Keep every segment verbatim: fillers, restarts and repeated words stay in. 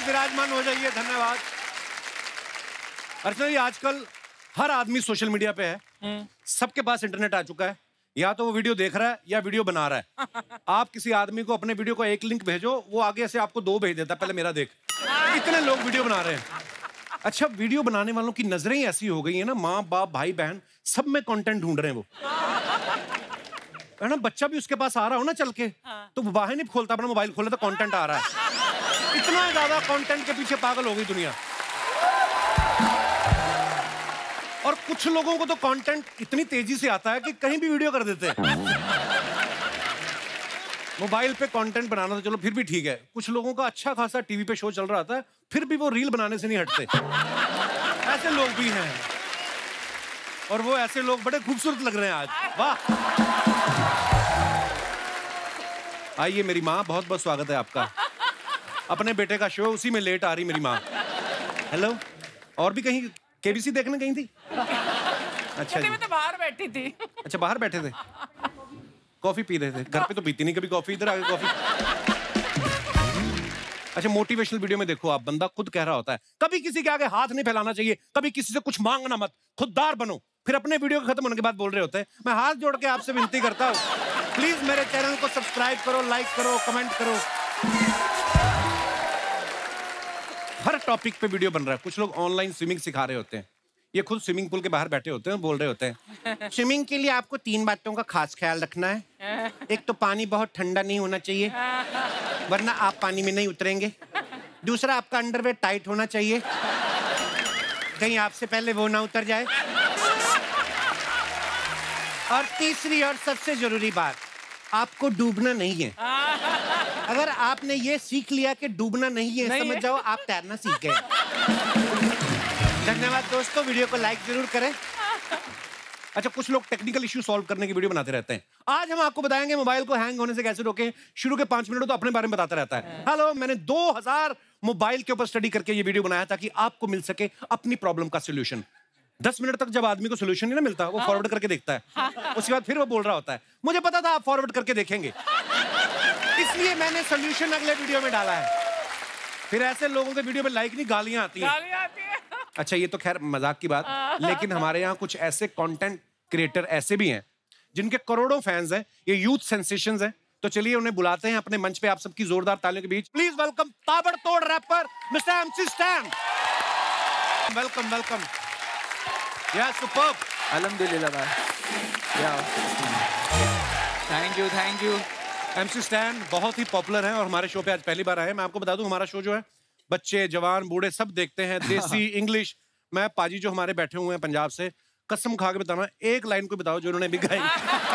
विराजमान हो जाइए, धन्यवाद। अर्चना जी, आजकल हर आदमी सोशल मीडिया पे है, सबके पास इंटरनेट आ चुका है, या तो वो वीडियो देख रहा है या वीडियो बना रहा है। आप किसी आदमी को अपने वीडियो को एक लिंक भेजो, वो आगे से आपको दो भेज देता है, पहले मेरा देख। इतने लोग वीडियो बना रहे हैं। अच्छा, वीडियो बनाने वालों की नजरें ऐसी हो गई है ना, माँ बाप भाई बहन सब में कंटेंट ढूंढ रहे हैं वो, है ना। बच्चा भी उसके पास आ रहा हो ना चल के, तो बाहर नहीं खोलता, अपना मोबाइल खोले तो कंटेंट आ रहा है। इतना ज्यादा कंटेंट के पीछे पागल हो गई दुनिया। और कुछ लोगों को तो कंटेंट इतनी तेजी से आता है कि कहीं भी वीडियो कर देते हैं। मोबाइल पे कंटेंट बनाना तो चलो फिर भी ठीक है, कुछ लोगों का अच्छा खासा टीवी पे शो चल रहा था, फिर भी वो रील बनाने से नहीं हटते। ऐसे लोग भी हैं, और वो ऐसे लोग बड़े खूबसूरत लग रहे हैं आज। वाह। आइए मेरी माँ, बहुत बहुत स्वागत है आपका। अपने बेटे का शो, उसी में लेट आ रही मेरी माँ। हेलो। और भी कहीं केबीसी देखने गई थी? अच्छा जी। मैं तो बाहर बैठी थी। अच्छा, बाहर बैठे थे, कॉफी पी रहे थे। घर पे तो पीती नहीं कभी कॉफी, इधर आके कॉफी। अच्छा, मोटिवेशनल वीडियो में देखो आप, बंदा खुद कह रहा होता है कभी किसी के आगे हाथ नहीं फैलाना चाहिए, कभी किसी से कुछ मांगना मत, खुददार बनो। फिर अपने वीडियो खत्म होने के बाद बोल रहे होते हैं मैं हाथ जोड़ के आपसे विनती करता हूँ, प्लीज मेरे चैनल को सब्सक्राइब करो, लाइक करो, कमेंट करो। हर टॉपिक पे वीडियो बन रहा है। कुछ लोग ऑनलाइन स्विमिंग सिखा रहे होते हैं, ये खुद स्विमिंग पूल के बाहर बैठे होते हैं, बोल रहे होते हैं स्विमिंग के लिए आपको तीन बातों का खास ख्याल रखना है। एक तो पानी बहुत ठंडा नहीं होना चाहिए, वरना आप पानी में नहीं उतरेंगे। दूसरा, आपका अंडरवेयर टाइट होना चाहिए, कहीं आपसे पहले वो ना उतर जाए। और तीसरी और सबसे जरूरी बात, आपको डूबना नहीं है। अगर आपने ये सीख लिया कि डूबना नहीं है, नहीं समझ है। जाओ आप तैरना सीख गए। धन्यवाद दोस्तों, वीडियो को लाइक जरूर करें। अच्छा, कुछ लोग टेक्निकल इश्यू सॉल्व करने की वीडियो बनाते रहते हैं। आज हम आपको बताएंगे मोबाइल को हैंग होने से कैसे रोकें। शुरू के पांच मिनट तो अपने बारे में बताता रहता है। हेलो, मैंने दो हज़ार मोबाइल के ऊपर स्टडी करके ये वीडियो बनाया ताकि आपको मिल सके अपनी प्रॉब्लम का सोल्यूशन। दस मिनट तक जब आदमी को सोल्यूशन नहीं ना मिलता, वो फॉरवर्ड करके देखता है, उसके बाद फिर वो बोल रहा होता है मुझे पता था आप फॉरवर्ड करके देखेंगे, इसलिए मैंने सोल्यूशन अगले वीडियो में डाला है। फिर ऐसे लोगों के वीडियो में लाइक नहीं, गालियां आती हैं। गालियां आती हैं। अच्छा, ये तो खैर मजाक की बात, लेकिन हमारे यहाँ कुछ ऐसे कंटेंट क्रिएटर ऐसे भी हैं जिनके करोड़ों फैंस हैं, ये यूथ सेंसेशंस हैं। तो चलिए उन्हें बुलाते हैं अपने मंच पे, आप सबकी जोरदार तालियों के बीच। प्लीज वेलकम ताबड़तोड़ rapper mister MC Stan. Welcome welcome. Yeah superb. अल्हम्दुलिल्लाह भाई। Yeah thank you thank you. MC Stan बहुत ही पॉपुलर है और हमारे शो पे आज पहली बार आए। मैं आपको बता दूं, हमारा शो जो है बच्चे जवान बूढ़े सब देखते हैं, देसी इंग्लिश। मैं पाजी जो हमारे बैठे हुए हैं पंजाब से, कसम खा के बताना, एक लाइन को बताओ जो उन्होंने भी गाई।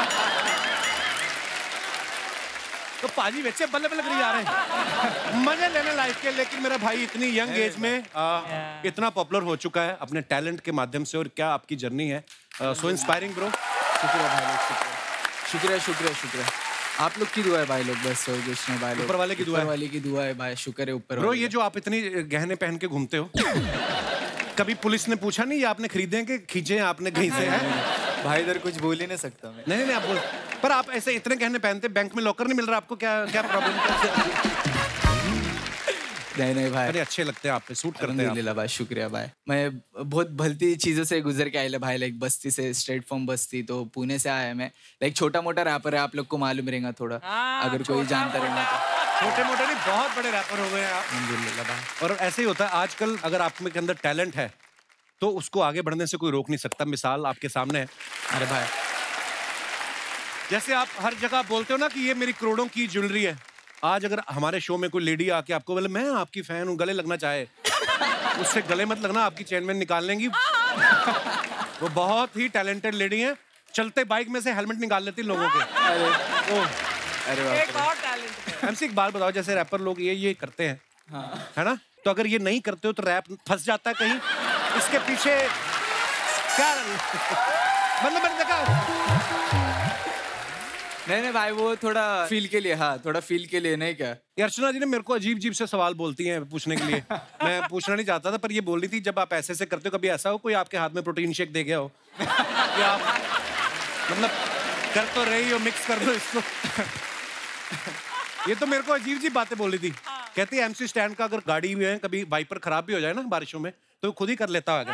तो पाजी बच्चे बल्ले बल्ले करी जा रहे हैं, मजे लेने लाइफ के। लेकिन मेरा भाई इतनी यंग एज में आ, इतना पॉपुलर हो चुका है अपने टैलेंट के माध्यम से, और क्या आपकी जर्नी है, सो इंस्पायरिंग ब्रो। शुक्रिया भाई लोग, शुक्रिया शुक्रिया शुक्रिया। आप लोग की दुआ है भाई लोग, बस और कुछ नहीं भाई लोग। ऊपर वाले की दुआ है, वाले की दुआ है भाई, शुक्र है ऊपर ब्रो। ये जो आप इतनी गहने पहन के घूमते हो, कभी पुलिस ने पूछा नहीं ये आपने खरीदे हैं कि खींचे हैं आपने कहीं से? है भाई, इधर कुछ बोल ही नहीं सकता मैं। नहीं नहीं आप बोल, पर आप ऐसे इतने गहने पहनते, बैंक में लॉकर नहीं मिल रहा आपको, क्या क्या प्रॉब्लम? नहीं नहीं भाई, अरे अच्छे लगते हैं आप पे, सूट करते हैं भाई। शुक्रिया भाई। मैं बहुत भलती चीजों से गुजर के आया भाई, लाइक बस्ती से, स्ट्रेट फ्रॉम बस्ती, तो पुणे से आया मैं। लाइक छोटा मोटा रैपर है, आप लोग को मालूम रहेगा थोड़ा, अगर कोई जानता रहेगा तो। छोटे मोटे नहीं, बहुत बड़े रैपर हो गए हैं आप। अल्हम्दुलिल्लाह भाई। और ऐसे ही होता है आजकल, अगर आप में के अंदर टैलेंट है तो उसको आगे बढ़ने से कोई रोक नहीं सकता। मिसाल आपके सामने है। अरे भाई, जैसे आप हर जगह बोलते हो ना कि ये मेरी करोड़ों की ज्वेलरी है, आज अगर हमारे शो में कोई लेडी आके आपको बोले मैं आपकी फैन हूँ, गले लगना चाहे, उससे गले मत लगना, आपकी चेन में निकाल लेंगी। वो बहुत ही टैलेंटेड लेडी है, चलते बाइक में से हेलमेट निकाल लेती लोगों के। अरे ओ, अरे एक और टैलेंट है। एमसी एक बात बताओ, जैसे रैपर लोग ये ये करते हैं, हाँ, है ना, तो अगर ये नहीं करते हो तो रैप फंस जाता है कहीं, इसके पीछे क्या मतलब? मैंने देखा नहीं नहीं भाई, वो थोड़ा फील के लिए, हाँ थोड़ा फील के लिए, नहीं क्या? अर्चना जी ने मेरे को अजीब अजीब से सवाल बोलती हैं पूछने के लिए। मैं पूछना नहीं चाहता था, पर ये बोल रही थी जब आप ऐसे ऐसे करते हो, कभी ऐसा हो कोई आपके हाथ में प्रोटीन शेक दे गया हो कि आप मतलब कर तो रही हो, मिक्स कर दो इसको। ये तो मेरे को अजीब अजीब बातें बोल रही थी। कहती है एमसी स्टैंड का अगर गाड़ी में कभी वाइपर खराब भी हो जाए ना बारिशों में तो खुद ही कर लेता होगा।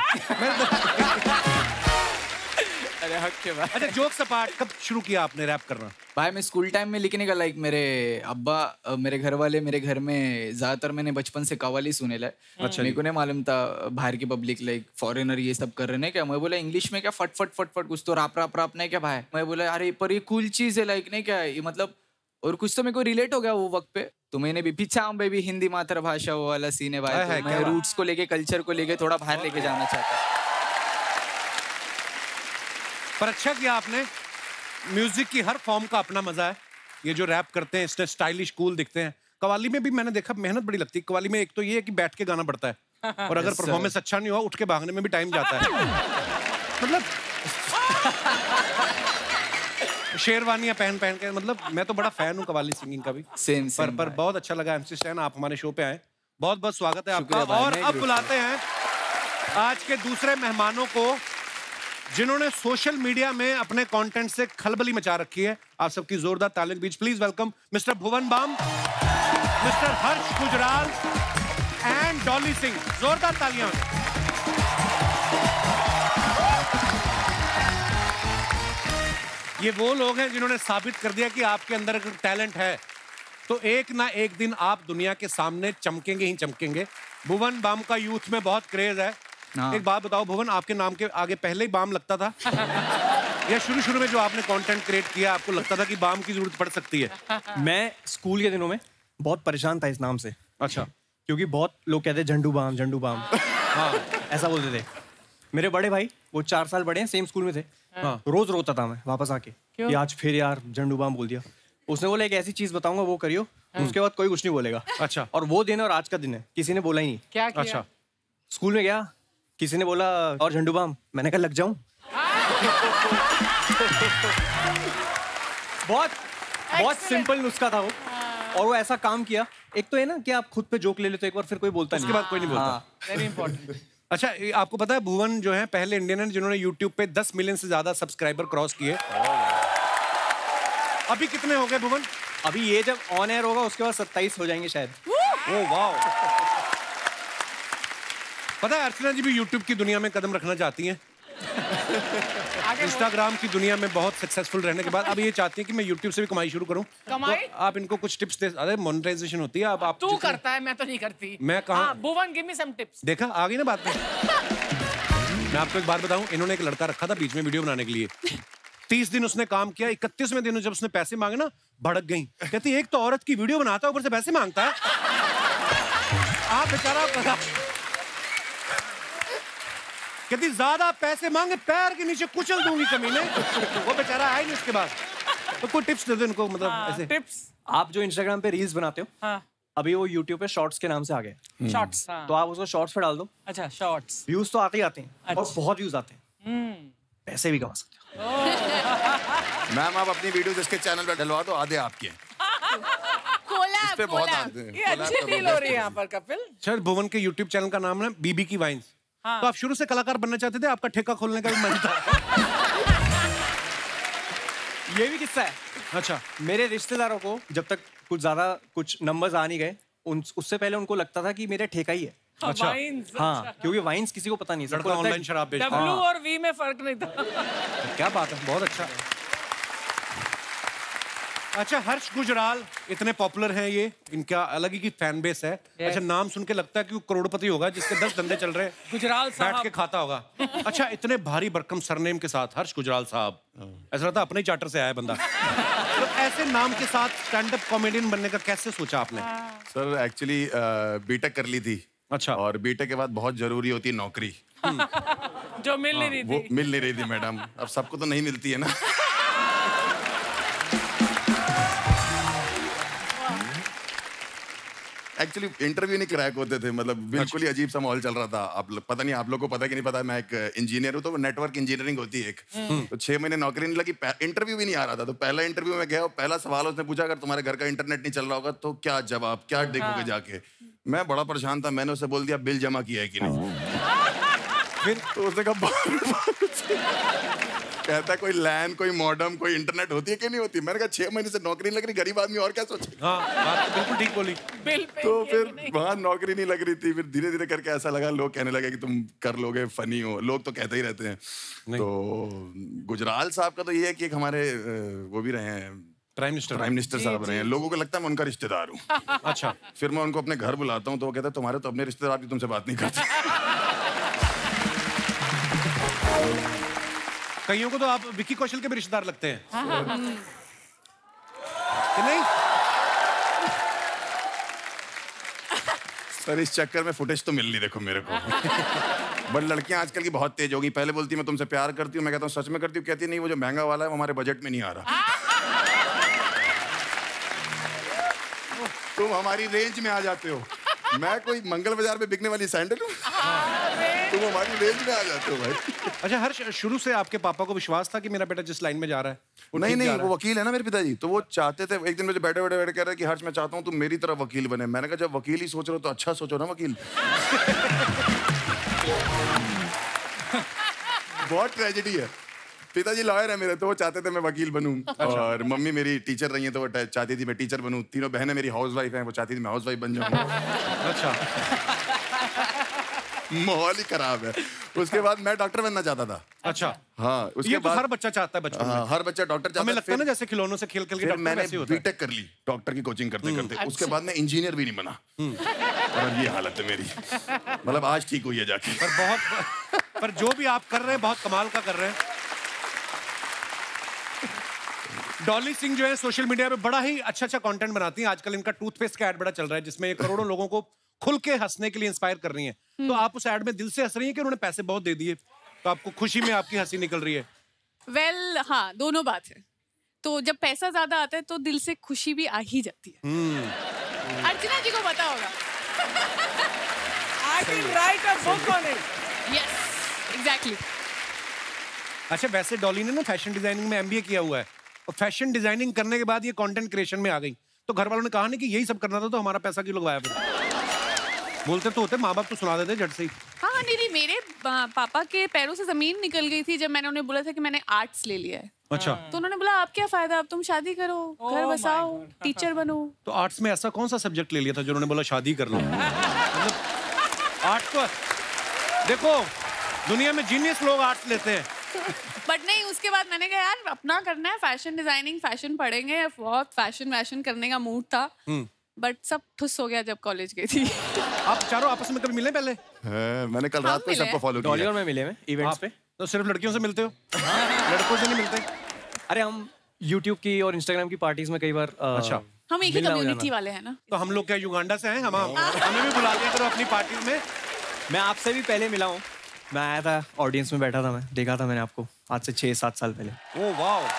अरे हक के बाद। अच्छा जोक्स अपार्ट, कब शुरू किया आपने रैप करना? भाई मैं स्कूल टाइम में लिखने का लाइक मेरे अब्बा अ, मेरे घर वाले मेरे घर में ज्यादातर मैंने बचपन से कव्वाली सुने लाए। अच्छा मेरे को नहीं मालूम था बाहर की पब्लिक लाइक फॉरेनर ये सब कर रहे हैं क्या। मैं बोला इंग्लिश में क्या फट फट फट फट कुछ तो राप राप राप नहीं क्या भाई। मैं बोला अरे पर ये कूल चीज है लाइक नहीं क्या ये मतलब और कुछ तो मेरे को रिलेट हो गया वो वक्त पे। तो मैंने भी पीछा हूँ बेबी हिंदी मातृभाषा वो वाला सीन है भाई। तो मैं रूट्स को लेके कल्चर को लेके थोड़ा बाहर लेके जाना चाहता। पर अच्छा किया आपने। म्यूजिक की हर फॉर्म का अपना मजा है। ये जो रैप करते हैं इससे स्टाइलिश कूल दिखते हैं। कव्वाली में भी मैंने देखा मेहनत बड़ी लगती है। कव्वाली में एक तो ये है कि बैठ के गाना पड़ता है और अगर परफॉर्मेंस अच्छा नहीं हुआ उठ के भागने में भी टाइम जाता है। मतलब शेरवानियां पहन पहन के मतलब मैं तो बड़ा फैन हूँ कव्वाली सिंगिंग का भी। सेम पर पर बहुत अच्छा लगा एमसी स्टैन आप हमारे शो पे आए। बहुत बहुत स्वागत है आपका। और अब बुलाते हैं आज के दूसरे मेहमानों को जिन्होंने सोशल मीडिया में अपने कंटेंट से खलबली मचा रखी है। आप सबकी जोरदार तालियों के बीच please welcome mister Bhuvan Bam, mister Harsh Gujral and Dolly Singh. जोरदार तालियां। ये वो लोग हैं जिन्होंने साबित कर दिया कि आपके अंदर अगर टैलेंट है तो एक ना एक दिन आप दुनिया के सामने चमकेंगे ही चमकेंगे। भुवन बाम का यूथ में बहुत क्रेज है। एक बात बताओ भुवन, आपके नाम के आगे पहले ही बाम लगता था या शुरू शुरू में जो आपने कंटेंट क्रिएट किया आपको लगता था कि बाम की जरूरत पड़ सकती है? मैं स्कूल के दिनों में बहुत परेशान था इस नाम से। अच्छा। क्योंकि बहुत लोग कहते हैं झंडू बाम झंडू बाम। हाँ ऐसा बोलते थे। मेरे बड़े भाई वो चार साल बड़े हैं सेम स्कूल में थे। हाँ। रोज रोता था मैं वापस आके कि आज फिर यार झंडू बाम बोल दिया। उसने बोला एक ऐसी चीज बताऊंगा वो करियो। हाँ। उसके बाद कोई कुछ नहीं बोलेगा। अच्छा। और वो दिन और आज का दिन है किसी ने बोला ही नहीं। क्या किया? अच्छा। स्कूल में गया किसी ने बोला और झंडू बाम, मैंने कहा लग जाऊं। बहुत बहुत सिंपल नुस्खा था वो और वो ऐसा काम किया। एक तो है ना कि आप खुद पे जोक ले लेते हो एक बार फिर कोई बोलता नहीं। उसके बाद कोई नहीं बोलता। Very important. अच्छा आपको पता है भुवन जो है पहले इंडियन है जिन्होंने यूट्यूब पे दस मिलियन से ज्यादा सब्सक्राइबर क्रॉस किए। अभी कितने हो गए भुवन? अभी ये जब ऑन एयर होगा उसके बाद सत्ताईस हो जाएंगे शायद। ओह वाह। पता है अर्चना जी भी यूट्यूब की दुनिया में कदम रखना चाहती हैं। इंस्टाग्राम की दुनिया में बहुत सक्सेसफुल रहने के बाद अब ये चाहती हैं कि मैं यूट्यूब से भी कमाई शुरू करूं। कमाई? तो आप इनको कुछ टिप्स दे। अरे मोनेटाइजेशन होती है। अब आप तू करता है मैं तो नहीं करती। मैं कहाँ? Bhuvan give me some tips. देखा आ गई ना बात में। मैं आपको एक बात बताऊं, इन्होंने एक लड़का रखा था बीच में वीडियो बनाने के लिए। तीस दिन उसने काम किया। इकतीसवें दिन जब उसने पैसे मांगे ना भड़क गई। कहती एक तो औरत की वीडियो बनाता है ऊपर से पैसे मांगता है। आप बेचारा कहती ज्यादा पैसे मांगे पैर के नीचे कुचल दूंगी कमीने। वो बेचारा आया नहीं उसके बाद। तो कोई टिप्स दे दो इनको मतलब हाँ, ऐसे टिप्स। आप जो इंस्टाग्राम पे रील्स बनाते हो हाँ। अभी वो यूट्यूब पे शॉर्ट्स के नाम से आ गए। शॉर्ट्स हाँ। तो आप उसको शॉर्ट्स पे डाल दो। अच्छा शॉर्ट्स। व्यूज तो आते ही आते हैं। अच्छा। और बहुत व्यूज आते हैं। पैसे भी कमा सकते हो। मैम आप अपनी वीडियो जिसके चैनल पे डलवा दो आधे आपके हैं। कोलैब, इस पे बहुत कोलैब। आते हैं। ये अच्छी डील हो रही है यहाँ पर कपिल। सर भुवन के यूट्यूब चैनल का नाम है बीबी की वाइन्स। हाँ। तो आप शुरू से कलाकार बनना चाहते थे? आपका ठेका खोलने का भी मन था? ये भी किस्सा है। अच्छा। मेरे रिश्तेदारों को जब तक कुछ ज्यादा कुछ नंबर्स आ नहीं गए उन उससे पहले उनको लगता था कि मेरे ठेका ही है। अच्छा। वाइन्स, हाँ अच्छा। क्योंकि वाइन्स किसी को पता नहीं। लड़का ऑनलाइन शराब बेचता है। डब्ल्यू और वी में फर्क नहीं था। क्या बात है, बहुत अच्छा। अच्छा हर्ष गुजराल इतने पॉपुलर हैं ये, इनका अलग ही की फैन बेस है। yes. अच्छा नाम सुन के लगता है कि वो करोड़पति होगा जिसके दस धंधे चल रहे हैं। गुजराल साहब बैठ के खाता होगा। अच्छा इतने भारी भरकम सरनेम के साथ हर्ष गुजराल साहब, ऐसा लगता है अपने ही चार्टर से आया बंदा। तो ऐसे नाम के साथ स्टैंड अप कॉमेडियन बनने का कैसे सोचा आपने? सर एक्चुअली बीटेक कर ली थी। अच्छा। और बीटेक के बाद बहुत जरूरी होती है नौकरी। जो मिल नहीं रही थी। वो मिल नहीं रही थी मैडम। अब सबको तो नहीं मिलती है ना। एक्चुअली इंटरव्यू नहीं क्रैक होते थे। मतलब बिल्कुल ही अजीब सा माहौल चल रहा था। आप पता नहीं आप लोग को पता है कि नहीं पता है, मैं एक इंजीनियर हूँ तो नेटवर्क इंजीनियरिंग होती है एक। तो छह महीने नौकरी नहीं लगी, इंटरव्यू भी नहीं आ रहा था। तो पहला इंटरव्यू में गया, पहला सवाल उसने पूछा अगर तुम्हारे घर का इंटरनेट नहीं चल रहा होगा तो क्या जवाब, क्या देखोगे जाके। मैं बड़ा परेशान था। मैंने उसे बोल दिया बिल जमा किया है कि नहीं। फिर तो उसने कहा कहता कोई लैन, कोई मॉडम, कोई इंटरनेट होती है कि नहीं होती? मैंने कहा छह महीने से नौकरी नहीं लग रही, गरीब आदमी और क्या सोचे। हाँ, बात तो बिल्कुल ठीक बोली। बिल पे तो फिर वहाँ नौकरी नहीं लग रही थी, फिर धीरे धीरे करके ऐसा लगा, लोग कहने लगे कि तुम कर लोगे, फनी हो, लोग तो कहते ही रहते हैं। तो गुजराल साहब का तो ये है कि एक हमारे वो भी रहे हैं प्राइम मिनिस्टर प्राइम मिनिस्टर साहब रहे हैं, लोगों को लगता है मैं उनका रिश्तेदार हूँ। अच्छा, फिर मैं उनको अपने घर बुलाता हूँ तो वो कहता है तुम्हारे तो अपने रिश्तेदार भी तुमसे बात नहीं करते। कईयों को तो आप विक्की कौशल के भी रिश्तेदार लगते हैं कि नहीं? सर इस चक्कर में फुटेज तो मिल नहीं, देखो मेरे को। बट लड़कियां आजकल की बहुत तेज हो गई। पहले बोलती मैं तुमसे प्यार करती हूँ, मैं कहता हूँ सच में करती हूँ, कहती नहीं वो जो महंगा वाला है वो हमारे बजट में नहीं आ रहा। तुम हमारी रेंज में आ जाते हो। मैं कोई मंगल बाजार में बिकने वाली सैंडल हूँ, तुम हमारी रेंज में आ जाते हो भाई। अच्छा, हर शुरू से आपके पापा को विश्वास था कि मेरा बेटा जिस लाइन में जा रहा है वो नहीं ठीक नहीं जा रहा वो है? वकील है ना मेरे पिताजी, तो वो चाहते थे। एक दिन मुझे बैठे बैठे बैठे कह रहे कि हर्ष मैं चाहता हूँ तुम मेरी तरह वकील बने। मैंने कहा जब वकील ही सोच रहे हो तो अच्छा सोचो ना वकील। बहुत ट्रेजेडी है। पिताजी लॉयर है मेरे, तो वो चाहते थे मैं वकील बनूं। और मम्मी मेरी टीचर रही है तो वो चाहती थी मैं टीचर बनूं। तीनों बहनें मेरी हाउस वाइफ हैं, वो चाहती थी मैं हाउस वाइफ बन जाऊं। अच्छा, माहौल ही खराब है। उसके बाद मैं डॉक्टर बनना चाहता था। अच्छा, हाँ उसके ये तो बाद हर बच्चा चाहता है बचपन में। हाँ, हर बच्चा डॉक्टर चाहता हमें है। लगता है ना जैसे खिलौनों से खेल खेल के फिर डॉक्टर मैंने वैसे ही होता है। बीटेक कर ली डॉक्टर की कोचिंग करते करते। उसके बाद मैं इंजीनियर भी नहीं बना और अब ये हालत है मेरी। मतलब आज ठीक हुई है जाके। पर बहुत पर जो भी आप कर रहे हैं बहुत कमाल का कर रहे हैं। डॉली सिंह जो है सोशल मीडिया पे बड़ा ही अच्छा अच्छा कंटेंट बनाती हैं। आजकल इनका टूथपेस्ट का ऐड बड़ा चल रहा है जिसमें ये करोड़ों लोगों को खुल के हंसने के लिए इंस्पायर कर रही हैं। तो आप उस ऐड में दिल से हंस रही हैं कि उन्होंने पैसे बहुत दे दिए तो आपको खुशी में आपकी हंसी निकल रही है? वेल well, हाँ दोनों बात है। तो जब पैसा ज्यादा आता है तो दिल से खुशी भी आ ही जाती है। अर्चना जी को पता होगा। I can write a book on it. Yes, exactly. अच्छा, वैसे डॉली ने ना फैशन डिजाइनिंग में एमबीए किया हुआ है और फैशन डिजाइनिंग करने के बाद ये कंटेंट क्रिएशन में आ गई। तो घर वालों ने कहा नहीं कि यही सब करना था तो हमारा पैसा क्यों लगवाया? फिर बोलते तो होते, माँ बाप तो सुना देते झट से ही। हाँ हाँ, नहीं नहीं, मेरे पापा के पैरों से जमीन निकल गई थी जब मैंने उन्हें बोला था कि मैंने आर्ट्स ले लिया है। अच्छा, तो उन्होंने बोला आप क्या फायदा, अब तुम शादी करो, घर बसाओ, टीचर बनो। तो आर्ट्स में ऐसा कौन सा सब्जेक्ट ले लिया था जो उन्होंने बोला शादी कर लो? मतलब आर्ट्स को देखो, दुनिया में जीनियस लोग आर्ट्स लेते हैं। बट नहीं, उसके बाद मैंने कहा यार अपना करना है, फैशन डिजाइनिंग, फैशन पढ़ेंगे। बहुत फैशन वैशन करने का मूड था, बट सब ठुस हो गया जब कॉलेज गई थी। आप चारों आपस में कभी मिले पहले? है, मैंने कल रात को सबको फॉलो डॉली किया। और मैं मिले में इवेंट्स पे। तो सिर्फ लड़कियों से मिलते हो? लड़कों से नहीं मिलते? अरे हम यूट्यूब की और इंस्टाग्राम की पार्टीज में कई बार अ, अच्छा, हम एक ही मिलना हो कम्युनिटी जाना। वाले हैं ना। तो हम लोग क्या युगांडा से हैं? हम हमें भी बुला दिया करो अपनी पार्टी में। मैं आपसे भी पहले मिला हूँ। मैं आया था, ऑडियंस में बैठा था, मैं देखा था मैंने आपको आज से छह सात साल पहले। ओह वाह!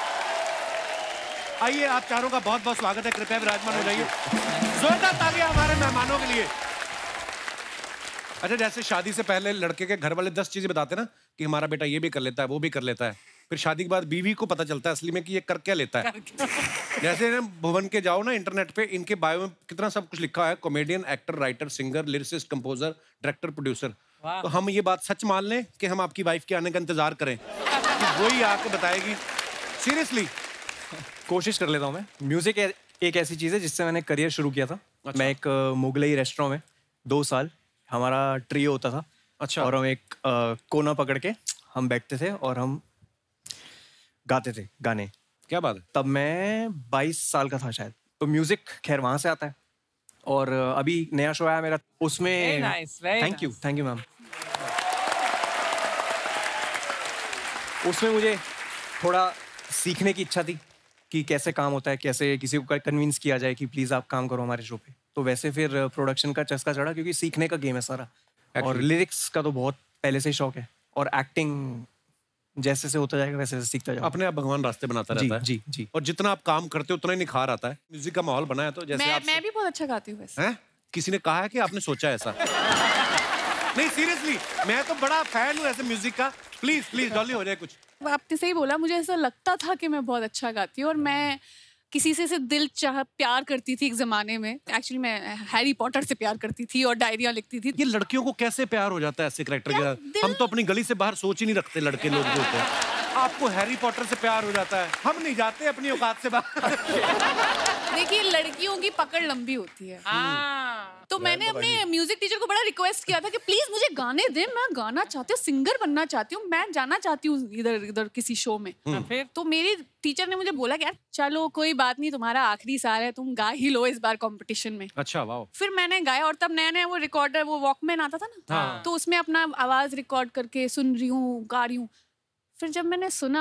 आइए, आप चारों का बहुत बहुत स्वागत है। कृपया विराजमान हो जाइए। जोरदार तालियां हमारे मेहमानों के लिए। अच्छा, जैसे शादी से पहले लड़के के घर वाले दस चीजें बताते ना कि हमारा बेटा ये भी कर लेता है, वो भी कर लेता है, फिर शादी के बाद बीवी को पता चलता है असली में कि ये कर क्या लेता है। जैसे ना भुवन के जाओ ना इंटरनेट पे, इनके बायो में कितना सब कुछ लिखा है। Comedian, actor, writer, singer, lyricist, composer, director, producer. तो हम ये बात सच मान लें कि हम आपकी वाइफ के आने का इंतजार करें कि वही आके बताएगी? सीरियसली कोशिश कर लेता हूँ मैं। म्यूजिक एक ऐसी चीज़ है जिससे मैंने करियर शुरू किया था। अच्छा। मैं एक मुगलई रेस्टोरेंट में दो साल हमारा ट्रियो होता था। अच्छा। और हम एक अ, कोना पकड़ के हम बैठते थे और हम गाते थे गाने। क्या बात है? तब मैं बाईस साल का था शायद। तो म्यूजिक खैर वहाँ से आता है। और अ, अभी नया शो आया मेरा, उसमें Very nice, very thank you nice. Thank you ma'am. उसमें मुझे थोड़ा सीखने की इच्छा थी कि कैसे काम होता है, कैसे किसी को कन्विंस किया जाए कि प्लीज़ आप काम करो हमारे शो पे। तो वैसे फिर प्रोडक्शन का चस्का चढ़ा क्योंकि सीखने का गेम है सारा। और लिरिक्स का तो बहुत पहले से ही शौक है। और एक्टिंग जैसे से होता जाएगा वैसे वैसे सीखता जाएगा। अपने आप भगवान रास्ते बनाता जी, रहता है। जी जी। और जितना आप काम करते हो उतना ही निखार आता है। म्यूजिक का माहौल बना है तो जैसे मैं आप मैं भी बहुत अच्छा गाती हूँ वैसे। हैं? किसी ने कहा है कि आपने सोचा ऐसा? नहीं सीरियसली, मैं तो बड़ा फैन हूँ ऐसे म्यूजिक का। प्लीज प्लीज डॉली हो जाए कुछ। आपने सही बोला, मुझे ऐसा लगता था कि मैं बहुत अच्छा गाती हूँ। और मैं किसी से से दिल चाह प्यार करती थी एक जमाने में। एक्चुअली मैं हैरी पॉटर से प्यार करती थी और डायरिया लिखती थी। ये लड़कियों को कैसे प्यार हो जाता है ऐसे कैरेक्टर के साथ? हम तो अपनी गली से बाहर सोच ही नहीं रखते लड़के लोग जो होते हैं। आपको हैरी पॉटर से प्यार हो जाता है, हम नहीं जाते अपनी औकात से बाहर। देखिए लड़कियों की पकड़ लंबी होती है। तो मैंने अपने म्यूजिक टीचर को बड़ा रिक्वेस्ट किया था कि प्लीज मुझे गाने दे, मैं गाना चाहती हूँ, सिंगर बनना चाहती हूँ, मैं जाना चाहती हूँ इधर इधर किसी शो में। फिर तो मेरी टीचर ने मुझे बोला कि यार चलो कोई बात नहीं, तुम्हारा आखिरी साल है, तुम गा ही लो इस बार कंपटीशन में। अच्छा वाह। फिर मैंने गाया और तब नया नया वो रिकॉर्डर वो वॉकमैन आता था ना, हाँ। तो उसमें अपना आवाज रिकॉर्ड करके सुन रही हूँ, गा रही हूँ। फिर जब मैंने सुना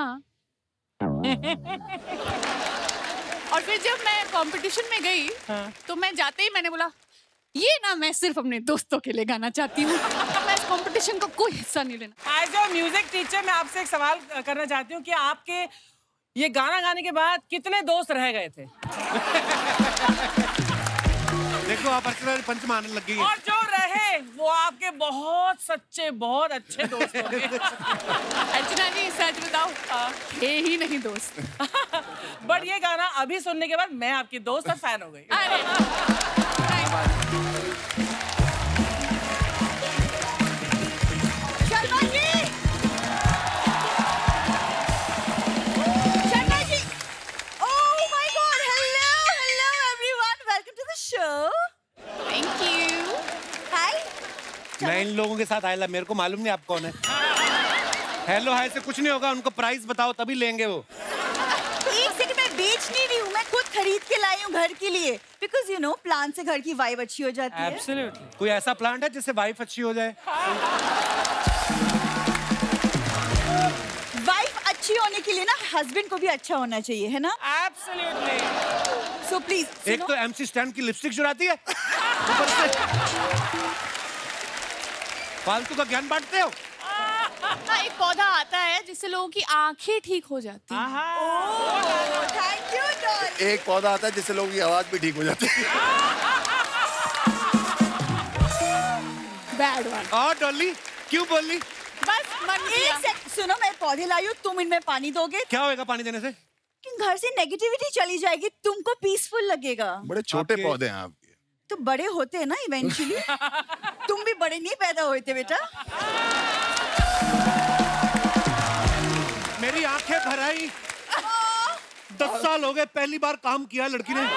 और फिर जब मैं कंपटीशन में गई हाँ। तो मैं जाते ही मैंने बोला ये ना मैं सिर्फ अपने दोस्तों के लिए गाना चाहती हूँ, मैं इस कंपटीशन का कोई हिस्सा नहीं लेना। एज अ म्यूजिक टीचर मैं आपसे एक सवाल करना चाहती हूँ कि आपके ये गाना गाने के बाद कितने दोस्त रह गए थे? देखो आप अर्चना पंच मारने लग गई। और जो रहे वो आपके बहुत सच्चे बहुत अच्छे दोस्त होंगे। अर्चना जी सच बताओ, थे ही नहीं दोस्त। बट ये गाना अभी सुनने के बाद मैं आपकी दोस्त और फैन हो गई। Sharma ji, Sharma ji, oh my God, hello, hello everyone, welcome to the show. Thank you. Hi. मैं इन लोगों के साथ आया, मेरे को मालूम नहीं आप कौन है। हेलो हाय से कुछ नहीं होगा, उनको प्राइस बताओ तभी लेंगे वो। एक सेकंड, मैं बेच नहीं रही हूँ, मैं खुद खरीद के लाई हूँ घर के लिए, बिकॉज यू नो प्लांट से घर की वाइब अच्छी हो जाती है। Absolutely. कोई ऐसा प्लांट है जिससे वाइफ अच्छी हो जाए? वाइफ अच्छी होने के लिए ना हस्बैंड को भी अच्छा होना चाहिए, है ना? Absolutely. So please. एक तो एमसी स्टैंड की लिपस्टिक चुराती है, ऊपर से फालतू का ज्ञान बांटते हो। हाँ, एक पौधा आता है जिससे लोगों की आंखें ठीक हो जाती हैं। Thank you doll. एक पौधा आता है जिससे लोगों की आवाज भी ठीक हो जाती है। Bad one. और डॉली क्यों बोली? बस मन एक सेकंड सुनो, मैं पौधे लाई हूँ, तुम इनमें पानी दोगे? क्या होएगा पानी देने से? कि घर से नेगेटिविटी चली जाएगी, तुमको पीसफुल लगेगा। बड़े छोटे आपके- पौधे हैं आपके। तो बड़े होते हैं ना इवेंचुअली। तुम भी बड़े नहीं पैदा हुए थे बेटा। मेरी आंखें भर आई। दस साल हो गए, पहली बार काम किया लड़की ने।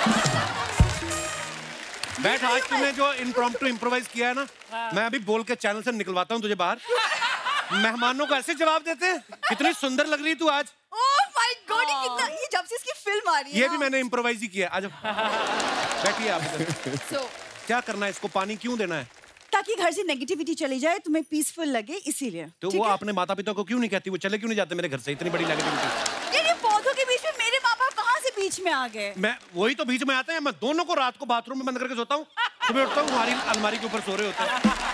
बैठ, आज तूने जो इम्प्रॉम्प्टू इम्प्रोवाइज किया है ना, मैं अभी बोल के चैनल से निकलवाता हूँ तुझे बाहर। मेहमानों को ऐसे जवाब देते हैं। कितनी सुंदर लग रही तू आज। ओह माय गॉड, ये कितना, ये जब से इसकी फिल्म आ रही है ये ना। भी मैंने इम्प्रोवाइज ही किया। आज बैठिए आप। So, क्या करना है इसको? पानी क्यों देना है? ताकि घर से नेगेटिविटी चली जाए, तुम्हें पीसफुल लगे, इसीलिए। तो वो अपने माता पिता को क्यों नहीं कहती? वो चले क्यों नहीं जाते मेरे घर से? इतनी बड़ी नेगेटिविटी। ये पौधों के बीच में मेरे माँ बाप कहाँ से बीच में आ गए? मैं वही तो बीच में आते हैं। मैं दोनों को रात को बाथरूम में बंद करके सोता हूँ, सुबह उठता हूँ हमारी अलमारी के ऊपर सो रहे होते हैं।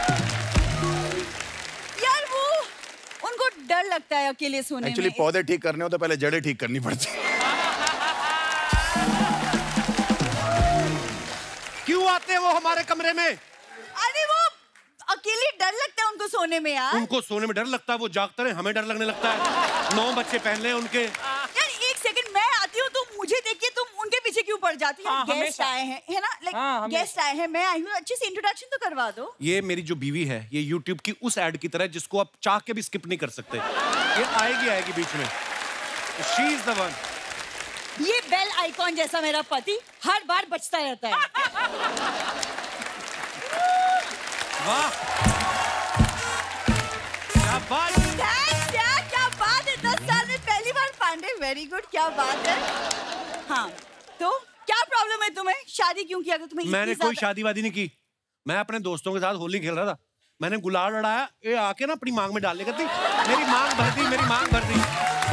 यार वो उनको डर लगता है अकेले सोने एक्चुअली में। पौधे ठीक करने हो तो पहले जड़ें ठीक करनी पड़ती है। क्यों आते हैं वो हमारे कमरे में? अरे वो अकेले डर लगता है उनको सोने में यार। उनको सोने में डर लगता है, वो जागते रहे, हमें डर लगने लगता है। नौ बच्चे पहले उनके। यार एक सेकंड, मैं आती हूँ तो मुझे देखिए, तुम उनके पीछे क्यों पड़ जाती है? हाँ, गेस्ट हमेशा। आए हैं, है ना? लाइक हाँ, गेस्ट आए हैं, मैं आई हूँ, अच्छे से इंट्रोडक्शन तो करवा दो। ये मेरी जो बीवी है, ये यूट्यूब की उस एड की तरह जिसको आप चाह के भी स्किप नहीं कर सकते। ये आएगी आएगी बीच में। She is the one. ये बेल आइकॉन जैसा मेरा पति हर बार बचता रहता है। वाह, क्या बात। Thanks यार, क्या बात है, दस साल में पहली बार पांडे, वेरी गुड, क्या बात है। हाँ, तो क्या प्रॉब्लम है तुम्हें? शादी क्यों किया? अगर तुम्हें मैंने इतनी कोई ज्यादा- शादी वादी नहीं की। मैं अपने दोस्तों के साथ होली खेल रहा था, मैंने गुलाल लड़ाया, ये आके ना अपनी मांग में डाल ले करती, मेरी मांग भर दी, मेरी मांग भर दी।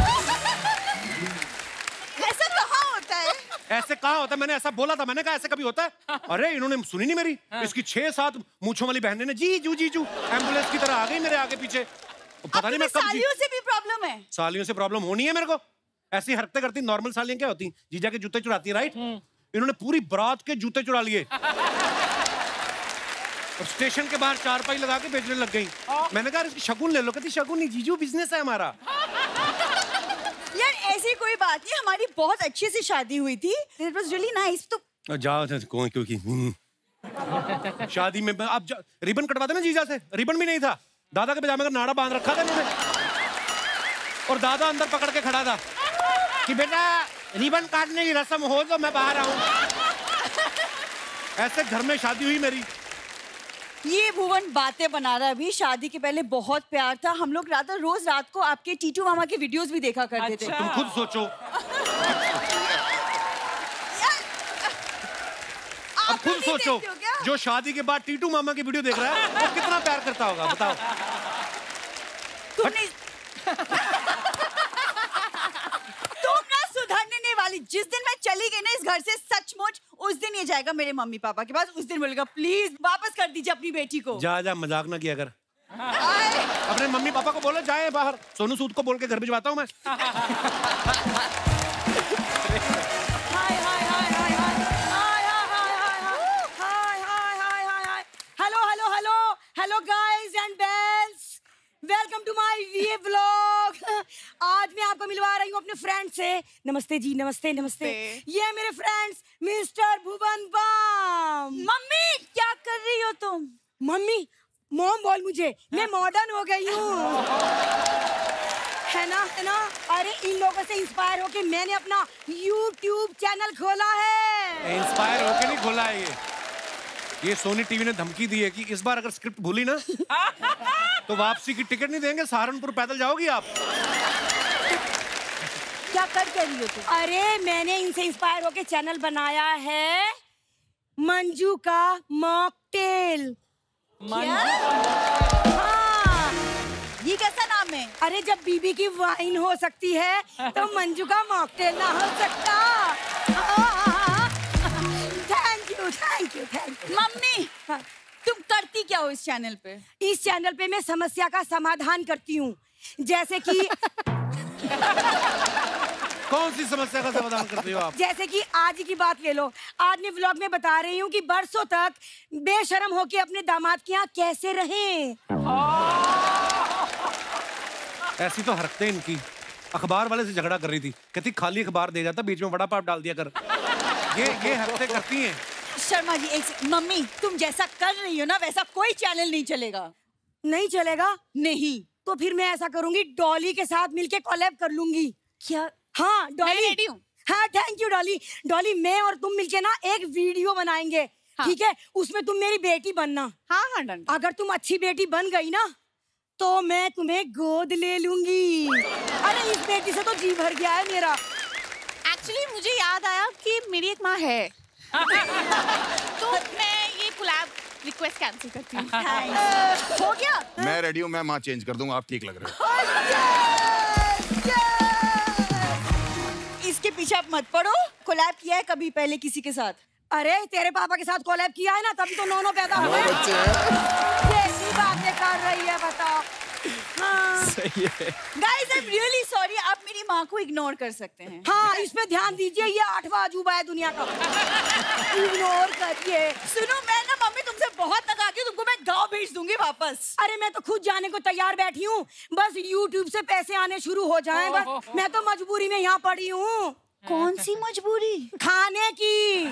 ऐसा कहाँ होता है? ऐसे कहाँ होता है? मैंने ऐसा बोला था, मैंने कहा ऐसे कभी होता है? अरे इन्होंने सुनी नहीं मेरी। इसकी छह सात मूंछों वाली बहनें ने जी जू जी जू एम्बुलेंस की तरह आ गई मेरे आगे पीछे। पता नहीं मैं कब जी... सालियों से भी प्रॉब्लम है? सालियों से प्रॉब्लम होनी है मेरे को। ऐसी हरकतें करती नॉर्मल सालियां क्या होती? जीजा के जूते चुराती है, राइट? इन्होंने पूरी बारात के जूते चुरा लिए और स्टेशन के बाहर चारपाई लगा के बेचने लग गई। मैंने कहा इसकी शगुन ले लो। कहती शगुन नहीं जीजू, बिजनेस है हमारा। यार ऐसी कोई बात नहीं, हमारी बहुत अच्छे से शादी हुई थी। It was really nice। तो जाओ कौन क्योंकि शादी में आप रिबन कटवा देना जीजा से। रिबन भी नहीं था, दादा के पजामे का नाड़ा बांध रखा था इन्होंने, और दादा अंदर पकड़ के खड़ा था कि बेटा रिबन काटने की रस्म हो तो मैं बाहर आऊं। ऐसे घर में शादी हुई मेरी। ये भुवन बातें बना रहा है, अभी शादी के पहले बहुत प्यार था। हम लोग रात रोज रात को आपके टीटू मामा के वीडियोस भी देखा करते अच्छा। थे। तुम खुद सोचो, अब खुद सोचो, जो शादी के बाद टीटू मामा की वीडियो देख रहा है वो कितना प्यार करता होगा, बताओ। तुमने तुम ना सुधरने नहीं वाली। जिस दिन मैं चली गई ना इस घर से, सचमुच उस दिन ये जाएगा मेरे मम्मी पापा के पास, उस दिन बोलेगा प्लीज वापस कर दीजिए अपनी बेटी को। जा जा, मजाक ना किया कर। अपने मम्मी पापा को बोलो जाए बाहर, सोनू सूद को बोल के घर भिजवाता हूँ मैं। Hi hi hi hi hi hi hi hi hi hi hi. Hello hello hello hello guys and bells, welcome to my we vlog. आज मैं आपको मिलवा रही हूँ अपने फ्रेंड से। नमस्ते जी, नमस्ते नमस्ते। ये मेरे friends mister Bhuvan Bam. Mummy क्या कर रही हो तुम? मम्मी मॉम बोल मुझे, मैं मॉडर्न हो गई हूँ। है ना, है ना। अरे इन लोगों से इंस्पायर होके मैंने अपना यूट्यूब चैनल खोला है। इंस्पायर होके नहीं खोला है ये ये सोनी टीवी ने धमकी दी है कि इस बार अगर स्क्रिप्ट भूली ना तो वापसी की टिकट नहीं देंगे, सहारनपुर पैदल जाओगी आप। क्या कर क्या रही हो तुम? अरे मैंने इनसे इंस्पायर होके चैनल बनाया है मंजू का मॉकटेल। हाँ, ये कैसा नाम है? अरे जब बीबी की वाइन हो सकती है तो मंजू का मॉकटेल ना हो सकता। Thank you thank you thank you. Mummy तुम करती क्या हो इस चैनल पे? इस चैनल पे मैं समस्या का समाधान करती हूँ, जैसे कि कौन सी समस्या का समाधान करती हो आप? जैसे कि आज की बात ले लो। आज मैं व्लॉग में बता रही हूँ कि बरसों तक बेशर्म होके अपने दामाद के यहाँ कैसे रहें। ऐसी तो हरकतें इनकी। अखबार वाले से झगड़ा कर रही थी, कहती खाली अखबार दे जाता, बीच में वड़ा पाव डाल दिया कर। ये ये हरकतें करती हैं। शर्मा जी एक मम्मी तुम जैसा कर रही हो ना वैसा कोई चैनल नहीं चलेगा। नहीं चलेगा? नहीं। तो फिर मैं ऐसा करूंगी, डॉली के साथ मिलके कोलैब कर लूंगी। क्या? हाँ डॉली रेडी हूँ। हाँ थैंक यू डॉली। डॉली मैं और तुम मिलके ना एक वीडियो बनाएंगे, ठीक है? उसमें तुम मेरी बेटी बनना। हाँ हाँ डन। अगर तुम अच्छी बेटी बन गई ना तो मैं तुम्हें गोद ले लूंगी। अरे इस बेटी से तो जी भर गया है मेरा। एक्चुअली मुझे याद आया कि मेरी एक माँ है तो मैं ये कोलैब रिक्वेस्ट कैंसिल करती हूँ। हो गया? मैं रेडी हूँ, मैं माँ चेंज कर दूंगा, आप ठीक लग रहे हो। इसके पीछे आप मत पड़ो। कोलैब किया है कभी पहले किसी के साथ? अरे तेरे पापा के साथ कोलैब किया है ना, तभी तो नौ नौ पैदा हुए। कैसी बातें कर रही है बताओ। हाँ। सही है। Guys, I'm really sorry, आप मेरी माँ को इग्नोर कर सकते हैं। हाँ इस पे ध्यान दीजिए, ये आठवां अजूबा है दुनिया का। इग्नोर करिए। सुनो मैं ना मम्मी तुमसे बहुत तंग आ गई हूँ, तुमको मैं गाँव भेज दूंगी वापस। अरे मैं तो खुद जाने को तैयार बैठी हूँ, बस यूट्यूब से पैसे आने शुरू हो जाएं बस। मैं तो मजबूरी में यहाँ पड़ी हूँ। कौन सी मजबूरी? खाने की।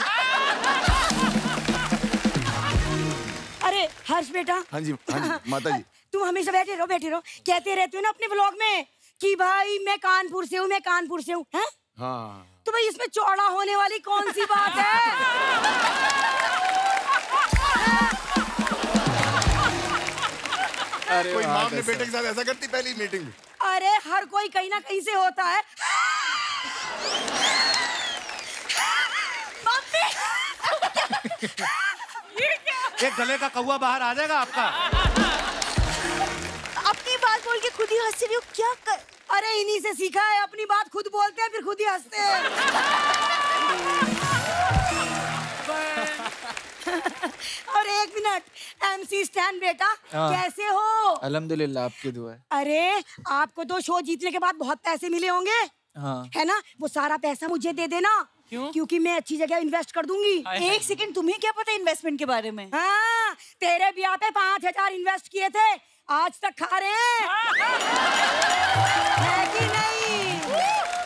अरे हर्ष बेटा। हाँ जी हाँ जी माता जी। तुम हमेशा बैठे रहो बैठे रहो, कहते रहते हो ना अपने व्लॉग में कि भाई मैं कानपुर से हूँ, मैं कानपुर से हूँ। हैं? हाँ। तो भाई इसमें चौड़ा होने वाली कौन सी बात है? अरे कोई माँ अपने बेटे के साथ ऐसा करती पहली मीटिंग में? अरे हर कोई कहीं ना कहीं से होता है। मम्मी एक गले का कौवा बाहर आ जाएगा आपका। अपनी बात बोल के खुद ही हंस रही हो, क्या कर? अरे इन्हीं से सीखा है, अपनी बात खुद बोलते हैं फिर खुद ही हंसते हैं। और एक मिनट, एमसी स्टैंड बेटा कैसे हो? अल्हम्दुलिल्लाह, आपकी दुआ है। अरे आपको तो शो जीतने के बाद बहुत पैसे मिले होंगे, हाँ। है ना? वो सारा पैसा मुझे दे देना। क्यों? क्योंकि मैं अच्छी जगह इन्वेस्ट कर दूंगी। एक सेकंड, तुम्हें क्या पता इन्वेस्टमेंट के बारे में? हाँ, तेरे ब्याह पे पाँच हजार इन्वेस्ट किए थे, आज तक खा रहे हैं। है कि नहीं?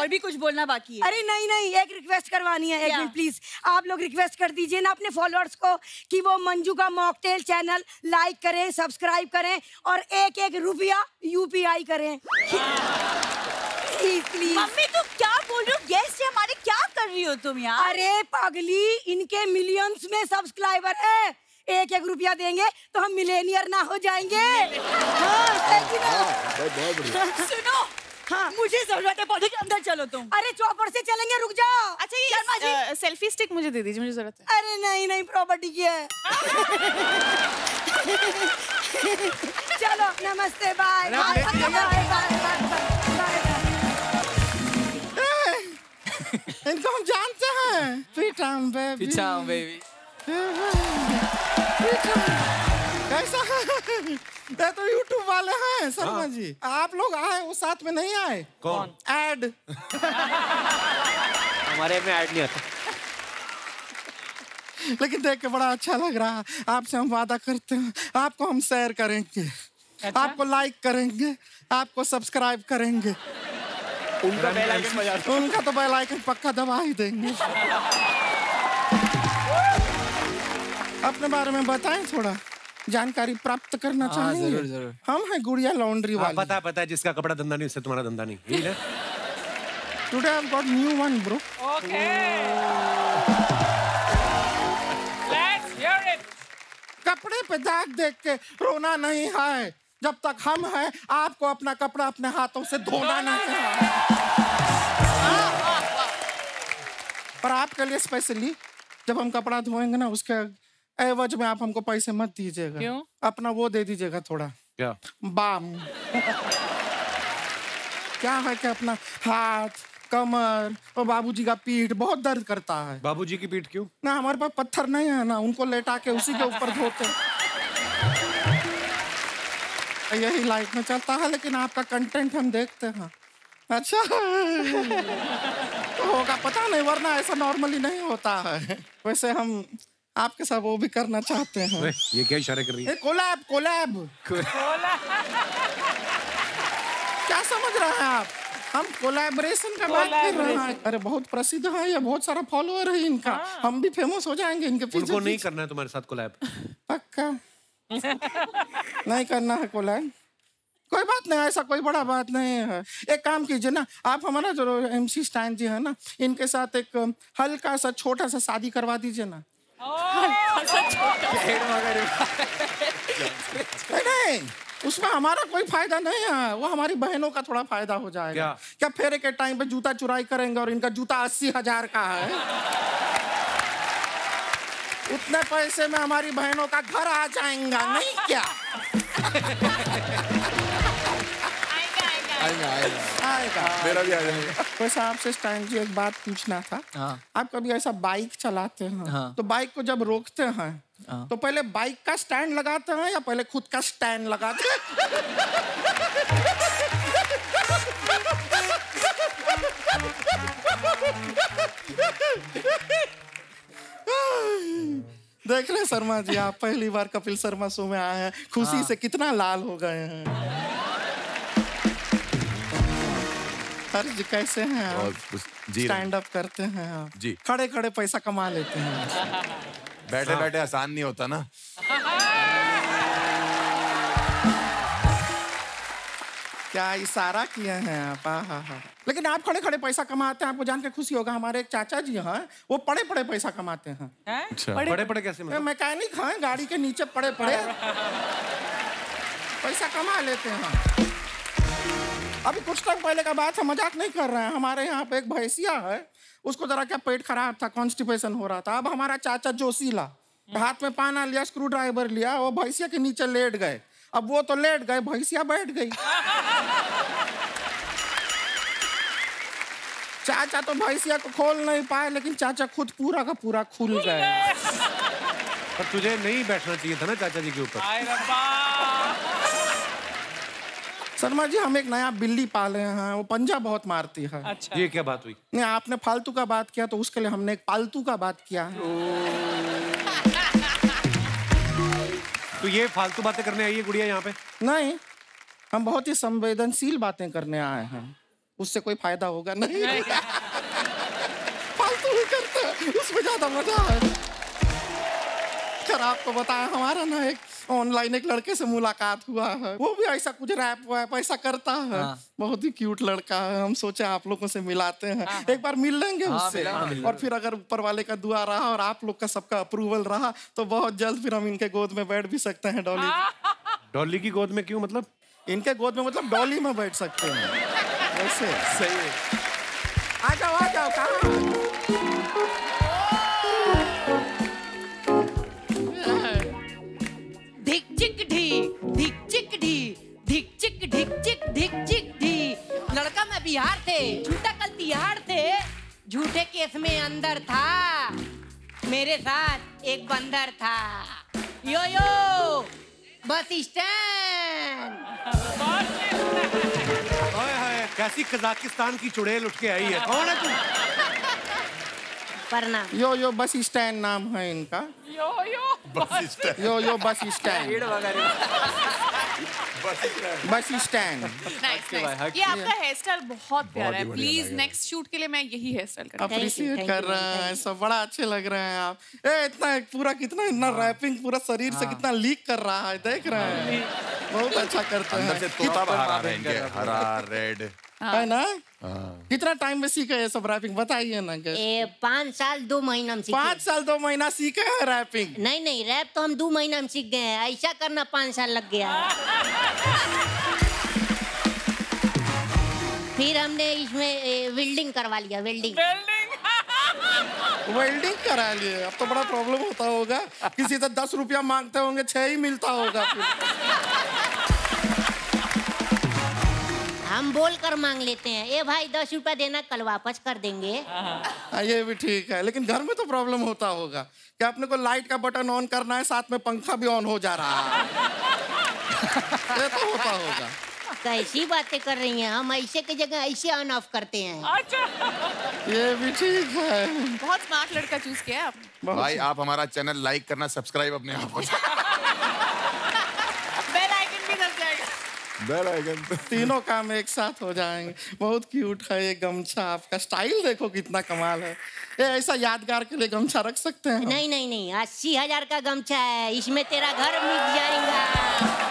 और भी कुछ बोलना बाकी है। अरे नहीं नहीं, एक रिक्वेस्ट करवानी है, एक मिनट प्लीज। आप लोग रिक्वेस्ट कर दीजिए ना अपने फॉलोअर्स को कि वो मंजू का मॉकटेल चैनल लाइक करें, सब्सक्राइब करें और एक एक रुपया यूपीआई करें। Please please. मम्मी तुम क्या बोल रही हो? गेस्ट है हमारे, क्या कर रही हो तुम यार? अरे पागली, इनके मिलियंस में सब्सक्राइबर है, एक एक रुपया देंगे तो हम मिलेनियर ना हो जाएंगे। हाँ, सही ना? सुनो, हाँ मुझे जरूरत है पौधे के अंदर, चलो तुम। अरे चौपर से चलेंगे, रुक जाओ। अच्छा ये शर्मा जी सेल्फी स्टिक मुझे दे दीजिए, मुझे जरूरत है। अरे नहीं नहीं, प्रॉपर्टी की है। चलो नमस्ते, बाय बाय बाय बाय। इनको हम जानते हैं, पीटाम बेबी, पीटाम बेबी। कैसा है? ये तो यूट्यूब वाले हैं शर्मा जी। आप लोग आए, वो साथ में नहीं आए। कौन? ऐड। हमारे में ऐड नहीं आता, लेकिन देख के बड़ा अच्छा लग रहा है। आपसे हम वादा करते हैं, आपको हम शेयर करेंगे, अच्छा? आपको लाइक करेंगे, आपको सब्सक्राइब करेंगे। उनका बेल आइकन बजा दो। उनका तो बेल आइकन पक्का दबा ही देंगे। अपने बारे में बताएं, थोड़ा जानकारी प्राप्त करना चाहेंगे। जरूर जरूर। हम हैं गुड़िया लॉन्ड्री वाले। पता पता है, जिसका कपड़ा धंधा नहीं उससे तुम्हारा धंधा नहीं, यही ना? Today I have got new one bro. Okay, let's hear it. कपड़े पे दाग देख के रोना नहीं है, जब तक हम हैं आपको अपना कपड़ा अपने हाथों से धोना नहीं है। पर आपके लिए स्पेशली जब हम कपड़ा धोएंगे ना, उसके एवज में आप हमको पैसे मत दीजिएगा। क्यों? अपना वो दे दीजिएगा थोड़ा। क्या? बाम। क्या है कि अपना हाथ, कमर और बाबूजी का पीठ बहुत दर्द करता है। बाबूजी की पीठ क्यों? ना हमारे पास पत्थर नहीं है ना, उनको लेटा के उसी के ऊपर धोते। यही लाइफ में चलता है, लेकिन आपका कंटेंट हम देखते हैं। अच्छा तो होगा पता नहीं, वरना ऐसा नॉर्मली नहीं होता है। वैसे हम आपके साथ वो भी करना चाहते हैं। ये क्या इशारे कर रही है? Collab collab. क्या समझ रहे हैं आप? हम कोलैबोरेशन का बात कर रहे हैं। अरे बहुत प्रसिद्ध है ये, बहुत सारा फॉलोअर है इनका। हाँ। हम भी फेमस हो जाएंगे इनके पीछे। उनको नहीं करना है तुम्हारे साथ कोलैब? पक्का नहीं करना है कोलैब। कोई बात नहीं, ऐसा कोई बड़ा बात नहीं है। एक काम कीजिए ना, आप हमारा जो एमसी स्टैन जी है ना, इनके साथ एक हल्का सा छोटा सा शादी करवा दीजिए ना। नहीं, उसमें हमारा कोई फायदा नहीं है, वो हमारी बहनों का थोड़ा फायदा हो जाएगा। क्या, क्या फेरे के टाइम पे जूता चुराई करेंगे और इनका जूता अस्सी हजार का है। उतने पैसे में हमारी बहनों का घर आ जाएगा, नहीं क्या? आएगा आएगा आएगा, मेरा भी आ जाएगा। वैसे आपसे स्टैंड जी एक बात पूछना था। हाँ। आप कभी ऐसा बाइक चलाते हैं, हाँ। तो बाइक को जब रोकते हैं, हाँ। तो पहले बाइक का स्टैंड लगाते हैं या पहले खुद का स्टैंड लगाते हैं? देख रहे शर्मा जी, आप पहली बार कपिल शर्मा शो में आए हैं, खुशी हाँ। से कितना लाल हो गए हैं। सर जी कैसे हैं आप? स्टैंड अप करते हैं आप जी, खड़े खड़े पैसा कमा लेते हैं। बैठे बैठे आसान नहीं होता ना। क्या इशारा किए हैं आप? हाँ हाँ। लेकिन आप खड़े खड़े पैसा कमाते हैं, आपको जान के खुशी होगा। हमारे एक चाचा जी हैं, वो पड़े पड़े पैसा कमाते हैं। अच्छा, पड़े पड़े कैसे? मतलब मैकेनिक हैं, गाड़ी के नीचे पड़े पड़े पैसा कमा लेते हैं। अभी कुछ टाइम पहले का बात है, मजाक नहीं कर रहे हैं। हमारे यहाँ पे एक भैंसिया है, उसको जरा क्या पेट खराब था, कॉन्स्टिपेशन हो रहा था। अब हमारा चाचा जोशीला हाथ में पाना लिया, स्क्रू ड्राइवर लिया, वो भैंसिया के नीचे लेट गए। अब वो तो लेट गए, भैंसिया बैठ गई। चाचा तो भैंसिया को खोल नहीं पाए, लेकिन चाचा खुद पूरा का पूरा खुल गए। पर तुझे नहीं बैठना चाहिए था ना चाचा जी के ऊपर। शर्मा जी, हम एक नया बिल्ली पाले हैं, वो पंजा बहुत मारती है। अच्छा। ये क्या बात हुई? नहीं, आपने फालतू का बात किया तो उसके लिए हमने एक पालतू का बात किया है। तो ये फालतू बातें करने आई है गुड़िया यहाँ पे? नहीं, हम बहुत ही संवेदनशील बातें करने आए हैं। उससे कोई फायदा होगा नहीं। फालतू ही करते हैं, उसमें ज्यादा मजा है। खैर आपको बताया, हमारा ना एक ऑनलाइन एक लड़के से मुलाकात हुआ है, वो भी ऐसा कुछ रैप वैप ऐसा करता है। हाँ। बहुत ही क्यूट लड़का है, हम सोचे आप लोगों से मिलाते हैं। हाँ। एक बार मिल लेंगे हाँ, उससे हाँ, और फिर अगर ऊपर वाले का दुआ रहा और आप लोग का सबका अप्रूवल रहा तो बहुत जल्द फिर हम इनके गोद में बैठ भी सकते हैं। डॉली डॉली की गोद में क्यों? मतलब इनके गोद में मतलब डॉली में बैठ सकते हैं वैसे। सही है, आ जाओ आ जाओ। कहाँ धिक चिक ढी, धिक चिक ढी, धिक चिक ढिक चिक धिक चिक ढी। लड़का मैं बिहार से, झूठा कल तिहाड़ थे, झूठे केस में अंदर था, मेरे साथ एक बंदर था। यो यो बस स्टैंड। ओए हाय, कैसी कजाकिस्तान की चुड़ैल उठ के आई है। कौन है तू? प्रणाम। यो यो बस स्टैंड नाम है इनका। यो यो बस स्टैंड। यो यो bus stand. Bus stand. Nice nice. ये आपका हेयर स्टाइल बहुत प्यारा है। प्लीज नेक्स्ट शूट के लिए मैं यही हेयर स्टाइल करूंगा। अप्रिशिएट कर रहे हैं, सब बड़ा अच्छे लग रहे हैं आप। ए इतना पूरा कितना इतना रैपिंग पूरा शरीर से कितना लीक कर रहा है, देख रहे हैं। बहुत अच्छा करते हैं। अंदर से तोता बाहर आ रहा है इनके, हरा रेड है ना। कितना टाइम में सीखे ये सब रैपिंग बताइए ना। ए, पाँच साल दो महीना में सीखे। पाँच साल दो महीना सीखे हैं रैपिंग? नहीं नहीं, रैप तो हम दो महीना में सीख गए हैं, ऐसा करना पाँच साल लग गया। फिर हमने इसमें वेल्डिंग करवा लिया। वेल्डिंग वेल्डिंग करा लिए। अब तो बड़ा प्रॉब्लम होता होगा, किसी से दस रुपया मांगते होंगे, छह ही मिलता होगा फिर। हम बोल कर मांग लेते हैं, ए भाई दस रुपया देना, कल वापस कर देंगे। आ, ये भी ठीक है, लेकिन घर में तो प्रॉब्लम होता होगा कि अपने को लाइट का बटन ऑन करना है, साथ में पंखा भी ऑन हो जा रहा है। ये तो होता होगा। कैसी बातें कर रही हैं, हम ऐसे की जगह ऐसे ऑन ऑफ करते हैं। अच्छा, ये भी ठीक है। बहुत स्मार्ट लड़का चूज किया है आपने। भाई आप हमारा चैनल लाइक करना, सब्सक्राइब अपने आप हो बेल आइकन भी दब जाएगा। Bell icon. तीनों काम एक साथ हो जाएंगे। बहुत क्यूट है ये गमछा, आपका स्टाइल देखो कितना कमाल है। ये ऐसा यादगार के लिए गमछा रख सकते हैं? नहीं नहीं नहीं, अस्सी हजार का गमछा है, इसमें तेरा घर मिट जाएगा।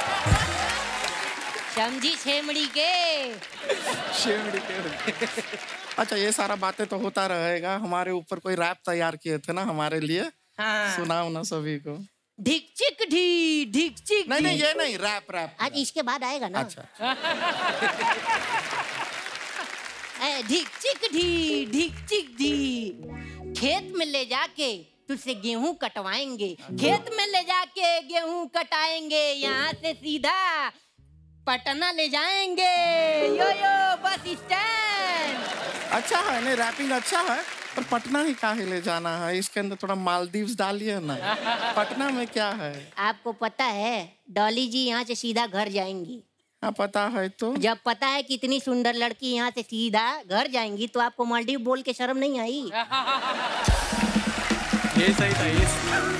समझी छेमड़ी के? शेमड़ी के। अच्छा, ये सारा बातें तो होता रहेगा। हमारे ऊपर कोई रैप तैयार किए थे ना हमारे लिए। हाँ। सुनाओ ना सभी को। ढिक चिक ढी, ढिक चिक नहीं नहीं, ये नहीं, रैप रैप। आज इसके बाद आएगा ना। अच्छा। ढिक चिक ढी, ढिक चिक ढी, खेत में ले जाके तुझसे गेहूं कटवाएंगे, खेत में ले जाके गेहूं कटाएंगे, यहाँ से सीधा पटना ले जाएंगे। यो यो बस स्टैंड। अच्छा है, नहीं रैपिंग अच्छा है, पर पटना ही काहे ले जाना है? इसके अंदर थोड़ा मालदीव्स डालिए ना। पटना में क्या है? आपको पता है डॉली जी यहाँ से सीधा घर जाएंगी? हाँ पता है। तो जब पता है कि इतनी सुंदर लड़की यहाँ से सीधा घर जाएंगी तो आपको मालदीव बोल के शर्म नहीं आई? ये सही था ये।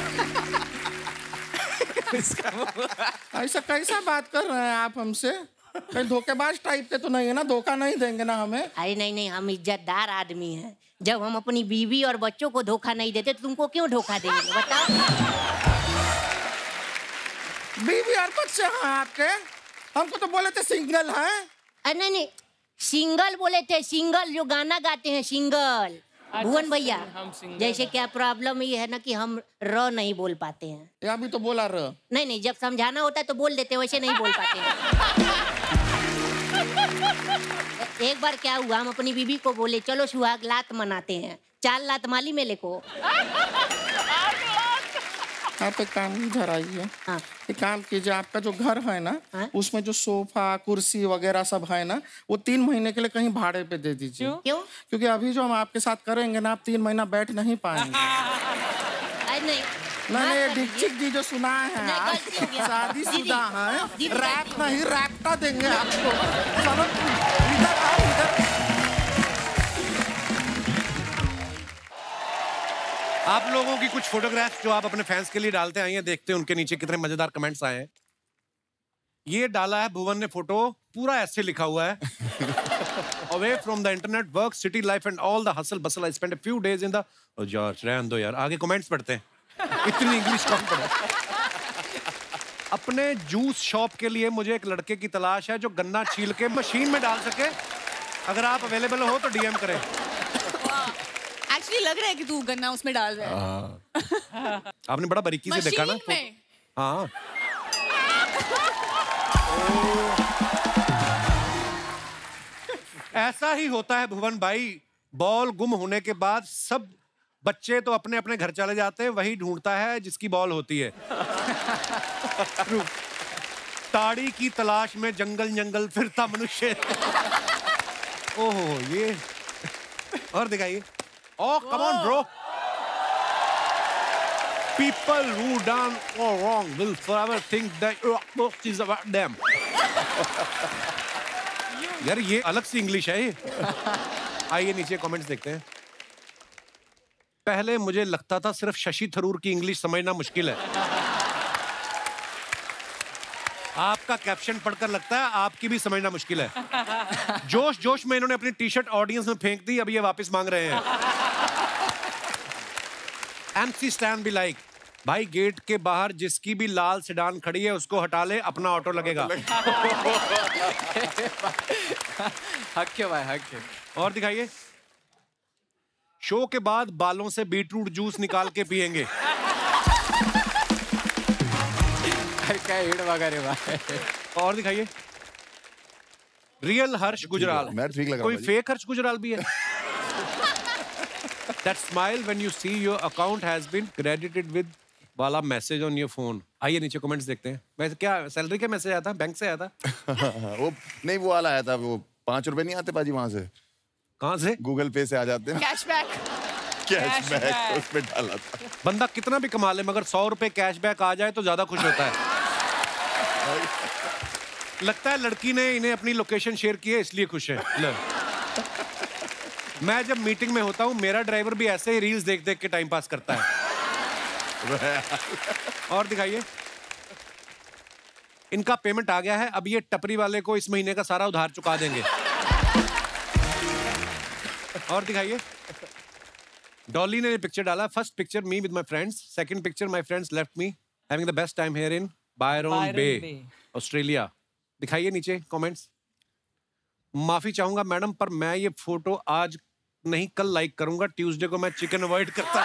ऐसा कैसा बात कर रहे हैं आप हमसे? कहीं धोखेबाज टाइप के तो नहीं है ना? धोखा नहीं देंगे ना हमें? अरे नहीं नहीं, हम इज्जतदार आदमी हैं। जब हम अपनी बीवी और बच्चों को धोखा नहीं देते तो तुमको क्यों धोखा देंगे बताओ? बीवी और बच्चे हैं आपके? हमको तो बोले थे सिंगल है। अरे नहीं नहीं, सिंगल बोले थे, सिंगल जो गाना गाते हैं सिंगल। भुवन भैया, जैसे क्या प्रॉब्लम ये है ना कि हम र नहीं बोल पाते हैं। या भी तो बोला र। नहीं नहीं, जब समझाना होता है तो बोल देते, वैसे नहीं बोल पाते हैं। एक बार क्या हुआ, हम अपनी बीबी को बोले चलो सुहाग लात मनाते हैं, चार लात माली मेले को। आप एक काम इधर आइए। हाँ। एक काम कीजिए, आपका जो घर है ना, हाँ? उसमें जो सोफा कुर्सी वगैरह सब है ना, वो तीन महीने के लिए कहीं भाड़े पे दे दीजिए। क्यों? क्यों? क्योंकि अभी जो हम आपके साथ करेंगे ना, आप तीन महीना बैठ नहीं पाएंगे। अरे नहीं मैंने ये डिक्चिक जी जो सुना है, आप शादीशुदा हैं, रैप नहीं रैप्टा देंगे आपको। समझ? इधर आओ, इधर। आप लोगों की कुछ फोटोग्राफ्स जो आप अपने फैंस के लिए डालते आए हैं, देखते हैं उनके नीचे कितने मजेदार कमेंट्स आए हैं। ये डाला है भुवन ने फोटो, पूरा ऐसे लिखा हुआ है away from the internet, work, city life and all the hustle bustle. I spent a few days in the... Oh यार, रहने दो यार, आगे कमेंट्स पढ़ते हैं. इतनी इंग्लिश कौन पढ़े? अपने जूस शॉप के लिए मुझे एक लड़के की तलाश है जो गन्ना छील के मशीन में डाल सके. अगर आप अवेलेबल हो तो डीएम करें. एक्चुअली लग रहा है कि तू गन्ना उसमें डाल रहा है. आपने बड़ा बारीकी से देखा ना. मशीन में. हाँ. ऐसा ही होता है भुवन भाई. बॉल गुम होने के बाद सब बच्चे तो अपने अपने घर चले जाते हैं, वही ढूंढता है जिसकी बॉल होती है. ताड़ी की तलाश में जंगल जंगल फिरता मनुष्य. ओहो ये और दिखाइए. Oh, come on, bro. People who done all wrong will forever think that most is about them. यार ये अलग सी इंग्लिश है ये. आइए नीचे कमेंट्स देखते हैं. पहले मुझे लगता था सिर्फ शशि थरूर की इंग्लिश समझना मुश्किल है. आपका कैप्शन पढ़कर लगता है आपकी भी समझना मुश्किल है. जोश जोश में इन्होंने अपनी टी शर्ट ऑडियंस में फेंक दी, अब ये वापस मांग रहे हैं. एमसी स्टैंड भी लाइक, भाई गेट के बाहर जिसकी भी लाल सेडान खड़ी है उसको हटा ले, अपना ऑटो लगेगा. हक है भाई, हक है. और दिखाइए. शो के बाद बालों से बीटरूट जूस निकाल के पियेंगे. क्या हिड़ वगैरह भाई. और दिखाइए. रियल हर्ष गुजराल. कोई फेक हर्ष गुजराल भी है. That smile when you see your account has been credited with वाला मैसेज ऑन योर फोन. आइए नीचे कमेंट्स देखते हैं. वैसे क्या सैलरी का मैसेज आया था, बैंक से आया था? वो नहीं, वो वाला आया था. वो पांच रुपए नहीं आते पाजी वहां से. कहाँ से? गूगल पे से आ जाते हैं. कैशबैक. कैशबैक उस पे डाला था. बंदा कितना भी कमा ले मगर सौ रुपए कैशबैक आ जाए तो ज्यादा खुश होता है. लगता है लड़की ने इन्हें अपनी लोकेशन शेयर की है इसलिए खुश है. मैं जब मीटिंग में होता हूँ मेरा ड्राइवर भी ऐसे ही रील्स देख देख के टाइम पास करता है. और दिखाइए. इनका पेमेंट आ गया है, अब ये टपरी वाले को इस महीने का सारा उधार चुका देंगे. और दिखाइए. डॉली ने पिक्चर डाला. First picture me with my friends, second picture my friends left me having the best time here in Byron Bay, Australia. दिखाइए नीचे कमेंट्स. माफी चाहूंगा मैडम पर मैं ये फोटो आज नहीं कल लाइक करूंगा, ट्यूसडे को मैं चिकन अवॉइड करता.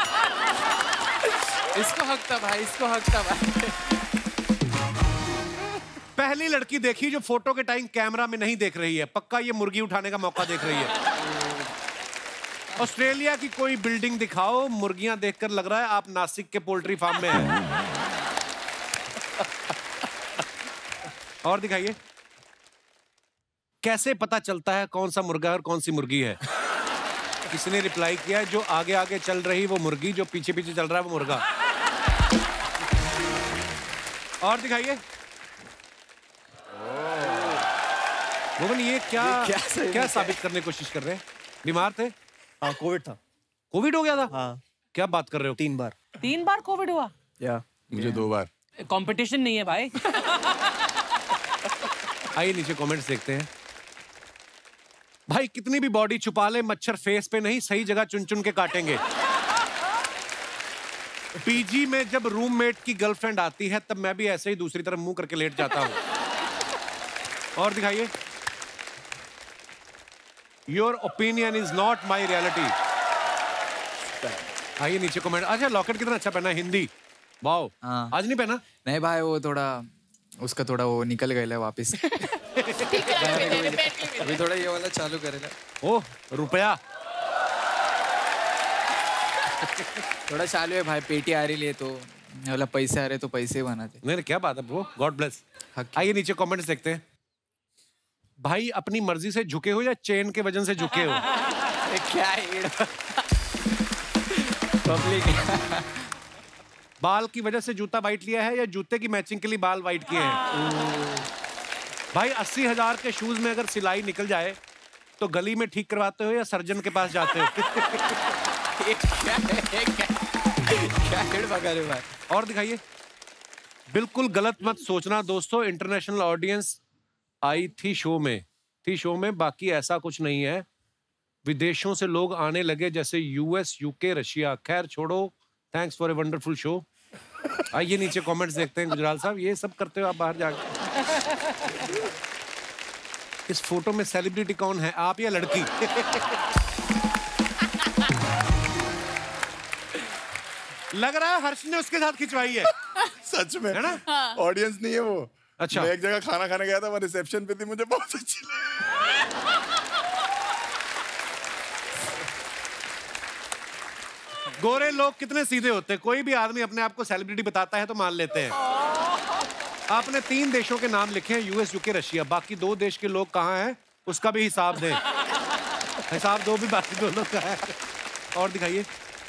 इसको हक था भाई, इसको हक था भाई. पहली लड़की देखी जो फोटो के टाइम कैमरा में नहीं देख रही है. पक्का ये मुर्गी उठाने का मौका देख रही है. ऑस्ट्रेलिया की कोई बिल्डिंग दिखाओ, मुर्गियां देखकर लग रहा है आप नासिक के पोल्ट्री फार्म में हैं. और दिखाइए. कैसे पता चलता है कौन सा मुर्गा और कौन सी मुर्गी है? किसी ने रिप्लाई किया है जो आगे आगे चल रही वो मुर्गी, जो पीछे पीछे चल रहा है वो मुर्गा. और दिखाइए. भुवन ये क्या ये क्या, क्या साबित करने की कोशिश कर रहे हैं? बीमार थे? हाँ कोविड था. कोविड हो गया था? हाँ. क्या बात कर रहे हो? तीन बार. तीन बार कोविड हुआ? या मुझे दो बार. कंपटीशन नहीं है भाई. आइए नीचे कमेंट्स देखते हैं. भाई कितनी भी बॉडी छुपा ले मच्छर फेस पे नहीं, सही जगह चुन चुन के काटेंगे. पीजी में जब रूममेट की गर्लफ्रेंड आती है तब मैं भी ऐसे ही दूसरी तरफ मुंह करके लेट जाता हूं. और दिखाइए. Your opinion is not my reality. आइए नीचे कमेंट. अच्छा लॉकेट कितना अच्छा पहना है, हिंदी. वाओ. हाँ. आज नहीं पहना? नहीं भाई, वो थोड़ा उसका थोड़ा वो निकल गया वापस. अभी थोड़ा ये वाला चालू करेगा. ओह रुपया. थोड़ा चालू है भाई, पेटी आ रही है तो वाला पैसे आ रहे तो पैसे बनाते. नहीं क्या बात है वो. God bless. आइए नीचे कमेंट्स देखते हैं. भाई अपनी मर्जी से झुके हो या चेन के वजन से झुके हो? क्या पब्लिक. बाल की वजह से जूता वाइट लिया है या जूते की मैचिंग के लिए बाल वाइट किए हैं? भाई अस्सी हजार के शूज में अगर सिलाई निकल जाए तो गली में ठीक करवाते हो या सर्जन के पास जाते हो? क्या और दिखाइए. बिल्कुल गलत मत सोचना दोस्तों, इंटरनेशनल ऑडियंस आई थी शो में थी शो में, बाकी ऐसा कुछ नहीं है। विदेशों से लोग आने लगे जैसे यूएस, यूके, रशिया। खैर छोड़ो, thanks for a wonderful show. आइए नीचे कमेंट्स देखते हैं। गुजराल साहब ये सब करते हो आप बाहर जाके? इस फोटो में सेलिब्रिटी कौन है, आप या लड़की? लग रहा है हर्ष ने उसके साथ खिंचवाई है। सच में है ना? ऑडियंस नहीं है वो। अच्छा। मैं एक जगह खाना खाने गया था, मैं रिसेप्शन पे थी, मुझे बहुत अच्छी लगी। गोरे लोग कितने सीधे होते हैं, कोई भी आदमी अपने आप को सेलिब्रिटी बताता है तो मान लेते हैं। आपने तीन देशों के नाम लिखे हैं, यूएस, यूके, रशिया। बाकी दो देश के लोग कहाँ हैं उसका भी हिसाब दें। हिसाब दो भी बाकी दो लोग का है। और दिखाइए।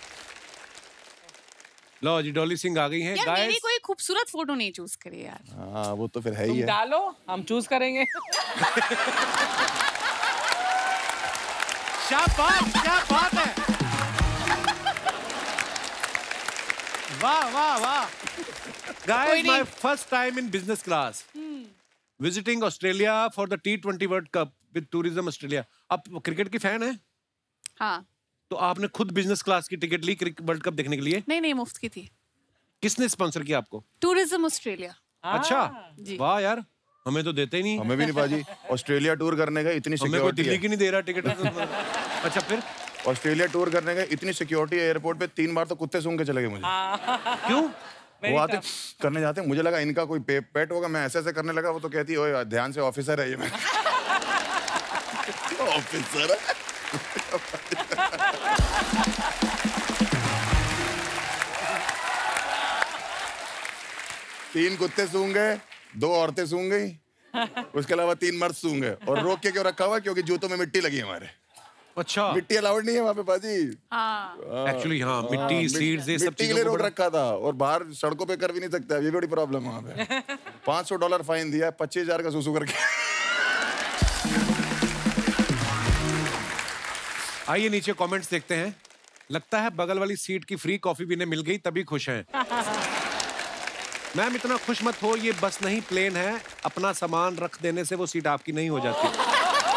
लो जी, डॉली सिंह आ गई हैं। यार मेरी कोई खूबसूरत फोटो नहीं चूज करी यार। हाँ वो तो फिर है ही तुम है। डालो, हम चूज करेंगे। शाबाश, क्या बात है। वाह वाह वाह। Guys, my first time in business class. Visiting Australia for the T twenty World Cup with Tourism Australia. आप क्रिकेट की फैन हैं? हाँ। तो आपने खुद बिजनेस क्लास की टिकट ली वर्ल्ड कप देखने के लिए? नहीं नहीं, मुफ्त की थी। किसने स्पॉन्सर किया आपको? Tourism Australia. अच्छा, वाह यार, हमें तो देते ही नहीं। हमें भी नहीं पाजी। ऑस्ट्रेलिया टूर करने का इतनी सिक्योरिटी, हमें कोई दिल्ली की नहीं दे रहा टिकट। अच्छा फिर? ऑस्ट्रेलिया टूर करने का इतनी सिक्योरिटी, एयरपोर्ट पे तीन बार तो कुत्ते सूंघ के चले गए मुझे। क्यों? वो आते करने जाते, मुझे लगा इनका कोई पे, पेट होगा, मैं ऐसे ऐसे करने लगा, वो तो कहती ओए ध्यान से, ऑफिसर है ये। मैं ऑफिसर है। तीन कुत्ते सूंघ गए, दो औरतें सूंघ गई, उसके अलावा तीन मर्द सूंघ गए। और रोक के क्यों रखा हुआ? क्योंकि जूतों में मिट्टी लगी हमारे। अच्छा, मिट्टी अलाउड नहीं है वहाँ पे बाजी। एक्चुअली हाँ, मिट्टी, सीड्स, ये सब मिट्टी के लिए रोक रखा था। और बाहर सड़कों पे कर भी नहीं सकता, ये बड़ी प्रॉब्लम है वहाँ पे। पाँच सौ डॉलर फाइन दिया, पच्चीस हजार का सुसु करके। आइए नीचे कमेंट्स देखते हैं। लगता है बगल वाली सीट की फ्री कॉफी भी इन्हें मिल गई, तभी खुश हैं। मैम इतना खुश मत हो, ये बस नहीं प्लेन है। अपना सामान रख देने से वो सीट आपकी नहीं हो जाती।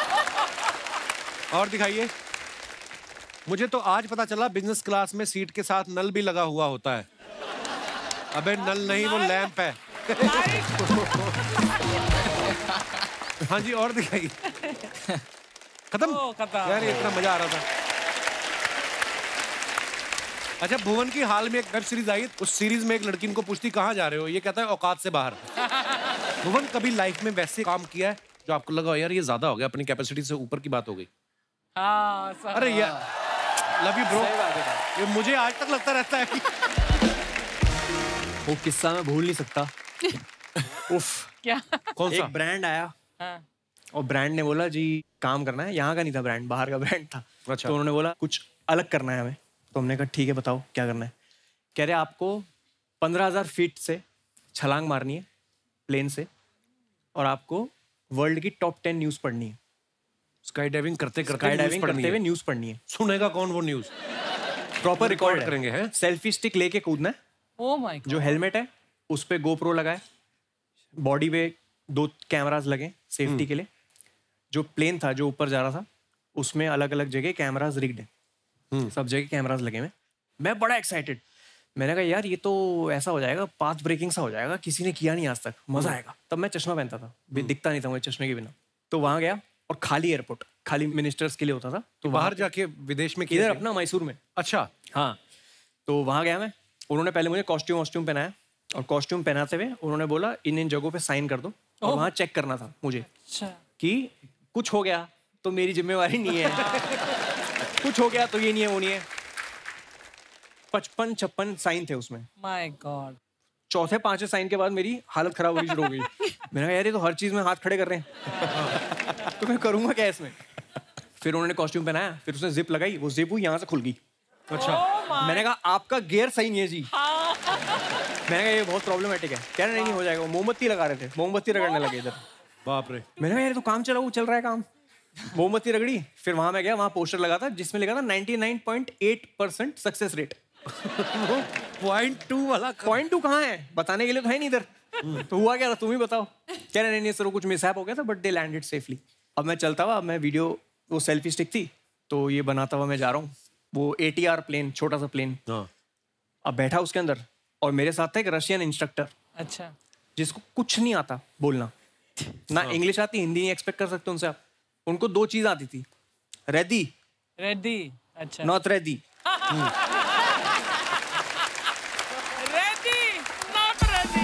और दिखाइए। मुझे तो आज पता चला बिजनेस क्लास में सीट के साथ नल भी लगा हुआ होता है। अबे नल नहीं, वो लैंप है। हाँ जी, और दिखाइए। खत्म यार, ये इतना मजा आ रहा था। अच्छा, भुवन की हाल में एक वेब सीरीज आई, उस सीरीज में एक लड़की इनको पूछती कहाँ जा रहे हो, ये कहता है औकात से बाहर। भुवन कभी लाइफ में वैसे काम किया है जो आपको लगा यार ये ज्यादा हो गया, अपनी कैपेसिटी से ऊपर की बात हो गई? हाँ, अरे यार, लव यू ब्रो। ये मुझे आज तक लगता रहता है कि वो किस्सा मैं भूल नहीं सकता। उफ, क्या? कौन सा? एक ब्रांड आया। हाँ। और ब्रांड ने बोला जी काम करना है। यहाँ का नहीं था ब्रांड, बाहर का ब्रांड था। अच्छा। तो उन्होंने बोला कुछ अलग करना है हमें। तो हमने कहा ठीक है बताओ क्या करना है। कह रहे आपको पंद्रह हजार फीट से छलांग मारनी है प्लेन से, और आपको वर्ल्ड की टॉप टेन न्यूज पढ़नी है। स्काई डाइविंग करते करते स्काई डाइविंग करते हुए न्यूज पढ़नी है। सुनेगा कौन वो न्यूज? प्रॉपर रिकॉर्ड करेंगे हैं। सेल्फी स्टिक लेके कूदना है। Oh my god. जो हेलमेट है उस पे गोप्रो लगाए, बॉडी पे दो कैमरास लगे सेफ्टी के लिए। जो प्लेन था जो ऊपर जा रहा था उसमें अलग अलग जगह कैमरास रिग्ड है, सब जगह कैमरास लगे हुए। मैं बड़ा एक्साइटेड, मैंने कहा यार ये तो ऐसा हो जाएगा, पाथ ब्रेकिंग सा हो जाएगा, किसी ने किया नहीं आज तक, मजा आएगा। तब मैं चश्मा पहनता था, भी दिखता नहीं था मुझे चश्मे के बिना। तो वहां गया और खाली एयरपोर्ट, खाली मिनिस्टर्स के लिए होता था। तो बाहर जाके विदेश में इधर अपना मैसूर में। अच्छा हाँ, तो वहां गया मैं। उन्होंने पहले मुझे कॉस्ट्यूम वॉस्ट्यूम पहनाया, और कॉस्ट्यूम पहनाते हुए उन्होंने बोला इन इन जगहों पे साइन कर दो। और वहां चेक करना था मुझे कि कुछ हो गया तो मेरी जिम्मेवारी नहीं है, कुछ हो गया तो ये नहीं है वो नहीं है। पचपन छप्पन साइन थे उसमें। My god. चौथे पांचवें साइन के बाद मेरी हालत खराब होनी शुरू हो गई। मैंने कहा यार ये तो हर चीज में हाथ खड़े कर रहे हैं, तो मैं करूंगा क्या इसमें। फिर उन्होंने कॉस्ट्यूम पहनाया, फिर उसने जिप लगाई, वो जिप यहाँ से खुल गई। अच्छा oh मैंने कहा आपका गियर सही नहीं है जी। मैंने कहा ये बहुत प्रॉब्लमेटिक है। कह रहे नहीं नहीं हो जाएगा। मोमबत्ती लगा रहे थे, मोमबत्ती रगड़ने लगे इधर। बाप रे। मैंने कहा यार तो काम चला, वो चल रहा है काम। मोमबत्ती रगड़ी, फिर वहां मैं गया, वहां पोस्टर लगा था जिसमें लिखा था निन्यानवे पॉइंट आठ percent success rate. Point two वाला पॉइंट टू कहाँ है बताने के लिए तो है नहीं इधर। तो हुआ क्या था तुम ही बताओ। कह रहे नहीं नहीं सर कुछ मिसहैप हो गया था बट दे लैंडेड सेफली। अब मैं चलता हुआ, मैं वीडियो, वो सेल्फी स्टिक थी तो ये बनाता हुआ मैं जा रहा हूँ, वो ए टी आर प्लेन, छोटा सा प्लेन। अब बैठा उसके अंदर और मेरे साथ था एक रशियन इंस्ट्रक्टर। अच्छा। जिसको कुछ नहीं आता बोलना, ना इंग्लिश आती, हिंदी नहीं एक्सपेक्ट कर सकते उनसे आप। उनको दो चीज आती थी, रेडी रेडी, अच्छा, not ready. Ready not ready.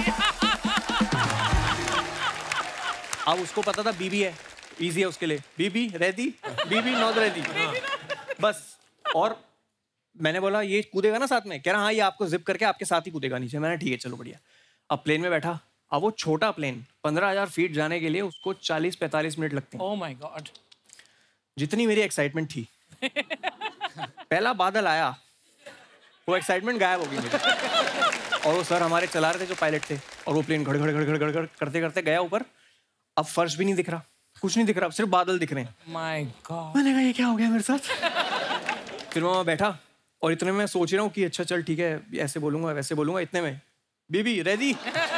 अब उसको पता था बीबी है, इजी है उसके लिए, बीबी रेडी, बीबी नॉट रेडी, बस। और मैंने बोला ये कूदेगा ना साथ में, कह रहा हाँ ये आपको जिप करके आपके साथ ही कूदेगा नीचे। मैंने ठीक है चलो बढ़िया। अब प्लेन में बैठा, अब वो छोटा प्लेन पंद्रह हजार फीट जाने के लिए उसको चालीस पैंतालीस मिनट लगते हैं। Oh my God. जितनी मेरी एक्साइटमेंट थी, पहला बादल आया, वो एक्साइटमेंट गायब हो गई मेरी। और वो सर हमारे चला रहे थे जो पायलट थे, और वो प्लेन घड़ घड़ घड़ घड़ घड़ घड़ करते करते गया ऊपर। अब फर्श भी नहीं दिख रहा, कुछ नहीं दिख रहा, सिर्फ बादल दिख रहे हैं। My God. मैंने कहा ये क्या हो गया मेरे साथ। फिर मैं वहाँ बैठा और इतने में सोच रहा हूँ कि अच्छा चल ठीक है, ऐसे बोलूंगा वैसे बोलूंगा। इतने में बीबी रेडी।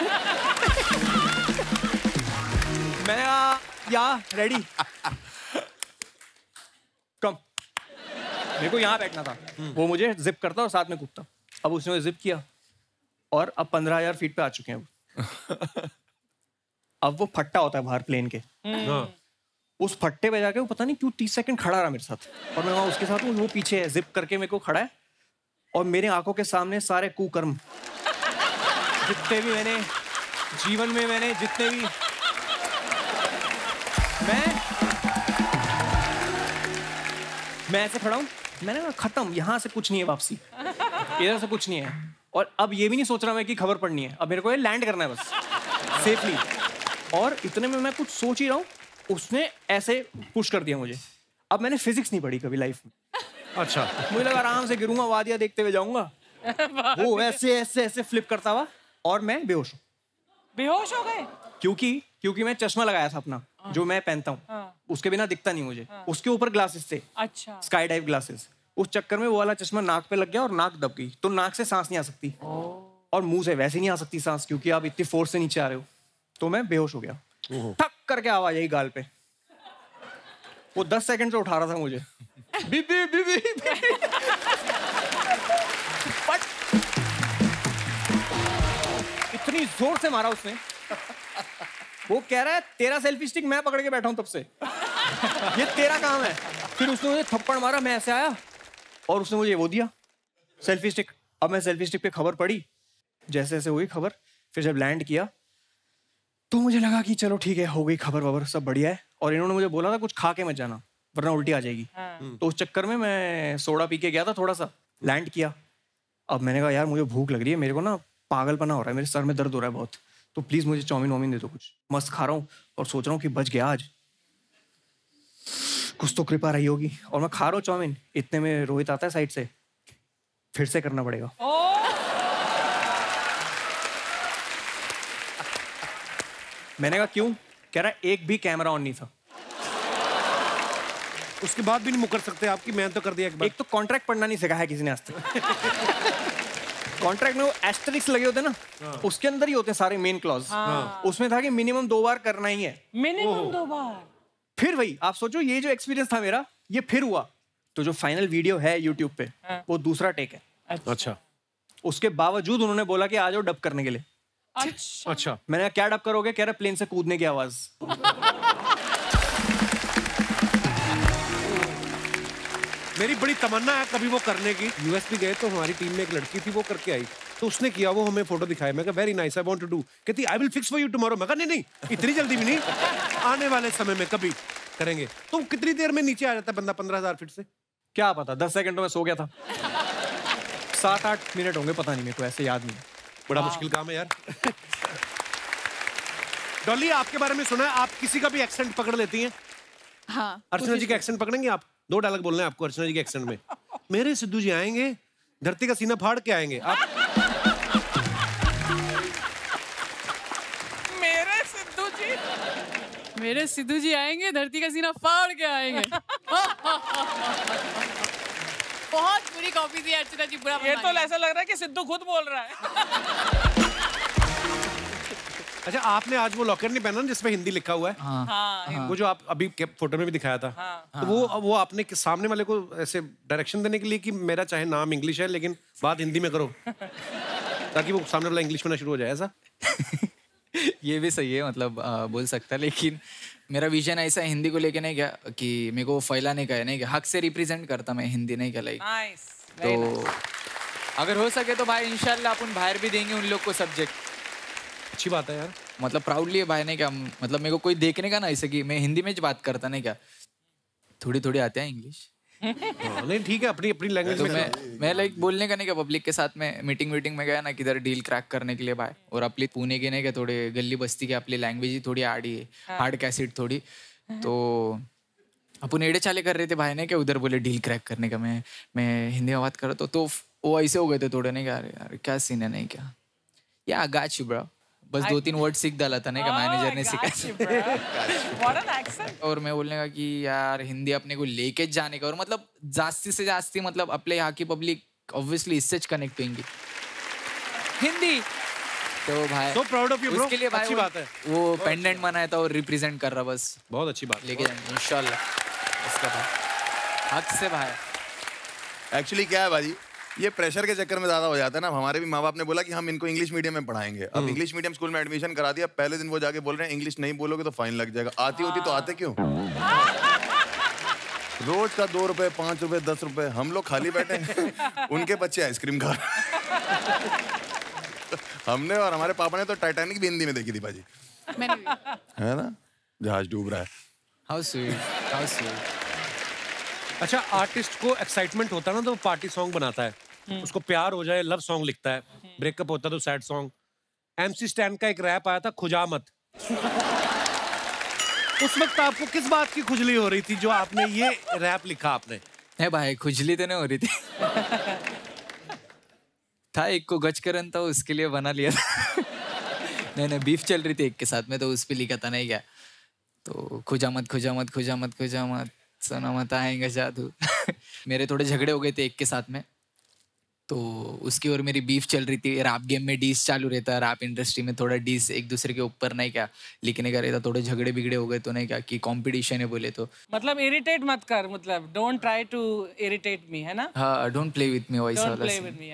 मैंने कहा या रेडी कम। मेरे को यहाँ बैठना था, वो मुझे जिप करता और साथ में कूदता। अब उसने जिप किया और अब पंद्रह हजार फीट पे आ चुके हैं वो। अब वो फट्टा होता है बाहर प्लेन के, उस फट्टे पे जाके वो पता नहीं क्यों तीस सेकंड खड़ा रहा मेरे साथ, और मैं वहाँ उसके साथ हूँ, वो पीछे है, जिप करके मेरे को खड़ा है। और मेरे आंखों के सामने सारे कुकर्म, जितने भी मैंने जीवन में मैंने जितने भी मैं मैं ऐसे खड़ा हूँ। मैंने कहा खत्म, यहाँ से कुछ नहीं है वापसी, इधर से कुछ नहीं है। और अब ये भी नहीं सोच रहा मैं कि खबर पड़नी है, अब मेरे को ये लैंड करना है बस सेफली। और इतने में मैं कुछ सोच ही रहा हूँ, उसने ऐसे पुश कर दिया मुझे। अब मैंने फिजिक्स नहीं पढ़ी कभी लाइफ में। अच्छा। मुझे लगा आराम से गिरूंगा, वादिया देखते हुए जाऊंगा। वो ऐसे ऐसे ऐसे फ्लिप करता हुआ और मैं बेहोश हूँ। बेहोश हो गए? क्योंकि क्योंकि मैं चश्मा लगाया था अपना, जो मैं पहनता हूँ, उसके बिना दिखता नहीं मुझे। उसके ऊपर ग्लासेस थे, अच्छा, स्काई डाइव ग्लासेस। उस चक्कर में वो वाला चश्मा नाक पे लग गया और नाक दब गई, तो नाक से सांस नहीं आ सकती और मुंह से वैसे नहीं आ सकती सांस, क्योंकि आप इतनी फोर्स से नीचे आ रहे हो। तो मैं बेहोश हो गया। ठक करके आवाज आई गाल पे। वो दस सेकंड से उठा रहा था मुझे। बीबी बीबी इतनी जोर से मारा उसने। वो कह रहा है तेरा सेल्फी स्टिक मैं पकड़ के बैठा हूं तब से, ये तेरा काम है। फिर उसने मुझे थप्पड़ मारा, मैं ऐसे आया और उसने मुझे वो दिया सेल्फी स्टिक। अब मैं सेल्फी स्टिक पे खबर पढ़ी, जैसे जैसे हुई खबर। फिर जब लैंड किया तो मुझे लगा कि चलो ठीक है, हो गई खबर वबर, सब बढ़िया है। और इन्होंने मुझे बोला था कुछ खा के मत जाना वरना उल्टी आ जाएगी। हाँ। तो उस चक्कर में मैं सोडा पी के गया था थोड़ा सा। लैंड किया, अब मैंने कहा यार मुझे भूख लग रही है, मेरे को ना पागलपना हो रहा है, मेरे सर में दर्द हो रहा है बहुत, तो प्लीज मुझे चाउमीन वाउमीन दे दो कुछ। मस्त खा रहा हूँ और सोच रहा हूँ कि बच गया आज, कुछ तो कृपा रही होगी। और मैं खा रहा हूँ चाउमीन, इतने में रोहित आता है साइड से, फिर से करना पड़ेगा। मैंने कहा क्यों? कह रहा एक भी कैमरा ऑन नहीं था। उसके बाद भी नहीं मुकर सकते आपकी, मैं तो कर दिया एक बार। एक तो कॉन्ट्रैक्ट पढ़ना नहीं सिखाया किसी ने आज तक। कॉन्ट्रैक्ट में वो एस्टेरिक्स लगे होते हैं ना, हाँ। उसके अंदर ही होते हैं सारे मेन क्लॉज। हाँ। उसमें था कि मिनिमम दो बार करना ही है। मिनिमम दो बार। फिर वही आप सोचो, ये जो एक्सपीरियंस था मेरा, ये फिर हुआ। तो जो फाइनल वीडियो है यूट्यूब पे, हाँ। वो दूसरा टेक है। अच्छा, अच्छा। उसके बावजूद उन्होंने बोला कि आ जाओ डब करने के लिए। अच्छा, अच्छा। मैंने कहा क्या डब करोगे? कह रहा प्लेन से कूदने की आवाज। मेरी बड़ी तमन्ना है कभी वो करने की। यूएस भी गए तो हमारी टीम में एक लड़की थी, वो करके आई, तो उसने किया, वो हमें फोटो दिखाया। मैं कहा very nice, I want to do. कहती I will fix for you tomorrow. मैं कहा नहीं नहीं, इतनी जल्दी भी नहीं, आने वाले समय में कभी करेंगे। तो कितनी देर में नीचे आ जाता है बंदा पंद्रह हजार फीट से? क्या पता, दस सेकंड में सो गया था। सात आठ मिनट होंगे, पता नहीं, मेरे को ऐसे याद नहीं। बड़ा मुश्किल काम है यार। डॉली, आपके बारे में सुना है आप किसी का भी एक्सेंट पकड़ लेती हैं? हाँ। अर्चना जी का एक्सेंट पकड़ेंगे आप? दो डायलॉग बोलने हैं आपको अर्चना जी के एक्सेंट में। मेरे सिद्धू जी आएंगे, धरती का सीना फाड़ के आएंगे। आप मेरे सिद्धू जी मेरे सिद्धू जी आएंगे, धरती का सीना फाड़ के आएंगे। बहुत बुरी कॉपी थी अर्चना जी, बुरा। ये तो ऐसा लग रहा है कि सिद्धू खुद बोल रहा है। अच्छा, आपने आज वो लॉकर नहीं पहना जिसमें हिंदी लिखा हुआ है? हाँ, हाँ, वो जो आप अभी फोटो में भी दिखाया था, हाँ, तो वो वो आपने सामने वाले को ऐसे डायरेक्शन देने के लिए कि मेरा चाहे नाम इंग्लिश है लेकिन बात हिंदी में करो, ताकि वो सामने वाला इंग्लिश में ना शुरू हो जाए, ऐसा? ये भी सही है, मतलब आ, बोल सकता है, लेकिन मेरा विजन ऐसा है हिंदी को लेके नहीं क्या कि मेरे को फैलाने का है, नहीं क्या हक से रिप्रेजेंट करता मैं हिंदी, नहीं क्या लाइक। नाइस। तो अगर हो सके तो भाई इंशाल्लाह अपन बाहर भी देंगे उन लोग को सब्जेक्ट। अच्छी बात है यार, मतलब प्राउडली है भाई, नहीं क्या, मतलब मेरे को कोई देखने का ना ऐसे कि मैं हिंदी में बात करता, नहीं क्या थोड़ी थोड़ी आते हैं इंग्लिश। नहीं ठीक है, अपनी अपनी लैंग्वेज तो में मैं मैं लाइक बोलने का नहीं क्या पब्लिक के साथ में मीटिंग वीटिंग में गया ना किधर डील क्रैक करने के लिए भाई, और अपनी पुणे के नहीं क्या थोड़े गली बस्ती के अपनी लैंग्वेज ही थोड़ी आड़ी है, हार्ड कैसेट थोड़ी, तो अपन एड़े चाले कर रहे थे भाई ने क्या, उधर बोले डील क्रैक करने का, मैं मैं हिंदी में बात कर रहा तो, तो वो ऐसे हो गए थे थोड़े, नहीं क्या यार क्या सीन है, नहीं क्या या गाच ब्रो, बस दो तीन वर्ड सीख डाला था, नहीं क्या मैनेजर ने सिखाया। और मैं बोलने का कि यार हिंदी अपने को लेके जाने का, और मतलब जास्ती से जास्ती मतलब अपने यहाँ की पब्लिक ऑब्वियसली इससे कनेक्ट होंगी हिंदी, तो भाई so proud of you bro, उसके लिए भाई अच्छी बात है, वो पेंडेंट बनाया था और रिप्रेजेंट कर रहा, बस बहुत अच्छी बात, लेके जाएंगे इंशाल्लाह उसका भाई हक से भाई। एक्चुअली क्या है भाई, ये प्रेशर के चक्कर में ज्यादा हो जाता है ना। हमारे भी माँ बाप ने बोला कि हम इनको इंग्लिश मीडियम में पढ़ाएंगे, अब इंग्लिश मीडियम स्कूल में एडमिशन करा दिया, पहले दिन वो जाके बोल रहे हैं इंग्लिश नहीं बोलोगे तो फाइन लग जाएगा। आती होती तो आते क्यों? रोज का दो रुपए पांच रुपए दस रुपए, हम लोग खाली बैठे उनके बच्चे आइसक्रीम खा हमने और हमारे पापा ने तो टाइटैनिक भी हिंदी में देखी थी भाजी, मैंने भी। है ना, जहाज डूब रहा है। How sweet, how sweet. अच्छा, आर्टिस्ट को एक्साइटमेंट होता है ना तो वो पार्टी सॉन्ग बनाता है, उसको प्यार हो जाए लव सॉन्ग लिखता है, ब्रेकअप होता है तो सैड सॉन्ग। एमसी स्टैन का एक रैप आया था खुजामत, उस वक्त आपको किस बात की खुजली हो रही थी जो आपने ये रैप लिखा? आपने है भाई खुजली तो नहीं हो रही थी था एक को गच करन था उसके लिए बना लिया था नहीं नहीं बीफ चल रही थी एक के साथ में, तो उस पे लिखा था, नहीं क्या, तो खुजामत खुजामत खुजामत खुजामत सुना मत आएंगे जादू मेरे थोड़े झगड़े हो गए थे एक के साथ में, तो उसकी और मेरी बीफ चल रही थी। रैप गेम में डीस चालू रहता है, रैप इंडस्ट्री में थोड़ा डीस एक दूसरे के ऊपर नहीं क्या लिखने का रहता, थोड़े झगड़े बिगड़े हो गए तो नहीं क्या कि कंपटीशन है बोले तो, मतलब इरिटेट मत कर, मतलब don't try to irritate me, है ना? हाँ डोंट प्ले विथ मी वैसा डोंट वाला प्ले scene। With me.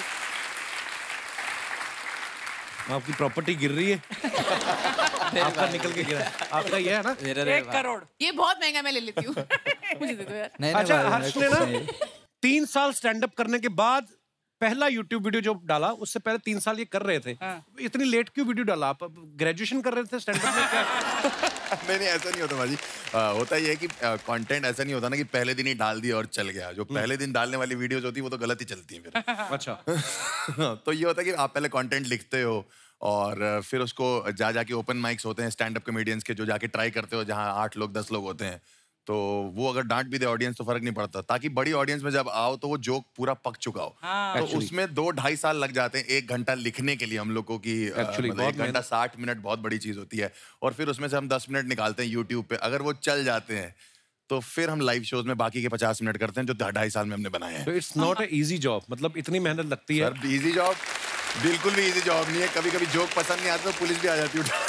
आपकी प्रॉपर्टी गिर रही है आपका निकल के गिरा, आपका ये है ना एक करोड़, ये बहुत महंगा, मैं ले लेती हूँ मुझे दे दो यार। नहीं, अच्छा, नहीं, हर्ष ने ना तीन साल स्टैंड अप करने के बाद पहला यूट्यूब वीडियो जो डाला, उससे पहले तीन साल ये कर रहे थे। हाँ। इतनी लेट क्यों वीडियो डाला? आप ग्रेजुएशन कर रहे थे स्टैंड अप में क्या? नहीं नहीं ऐसा नहीं होता भाजी, आ, होता ये है कि कंटेंट ऐसा नहीं होता ना कि पहले दिन ही डाल दिया और चल गया। जो पहले दिन डालने वाली वीडियोस होती है वो तो गलत ही चलती हैं फिर। अच्छा तो ये होता है कि आप पहले कंटेंट लिखते हो और फिर उसको जा जाके ओपन माइक्स होते हैं स्टैंड अप कॉमेडियंस के, जो जाके ट्राई करते हो जहाँ आठ लोग दस लोग होते हैं, तो वो अगर डांट भी दे ऑडियंस तो फर्क नहीं पड़ता, ताकि बड़ी ऑडियंस में जब आओ तो वो जोक पूरा पक चुका हो। हाँ। तो उसमें दो ढाई साल लग जाते हैं एक घंटा लिखने के लिए हम लोग को कि Actually, मतलब एक घंटा साठ मिनट बहुत बड़ी चीज होती है, और फिर उसमें से हम दस मिनट निकालते हैं यूट्यूब पे। अगर वो चल जाते हैं तो फिर हम लाइव शोज में बाकी के पचास मिनट करते हैं जो ढाई साल में हमने बनाए हैं। तो it's not a easy job, मतलब इतनी मेहनत लगती है। सर इजी जॉब बिल्कुल भी इजी जॉब नहीं है। कभी कभी जोक पसंद नहीं आता तो पुलिस भी आ जाती है।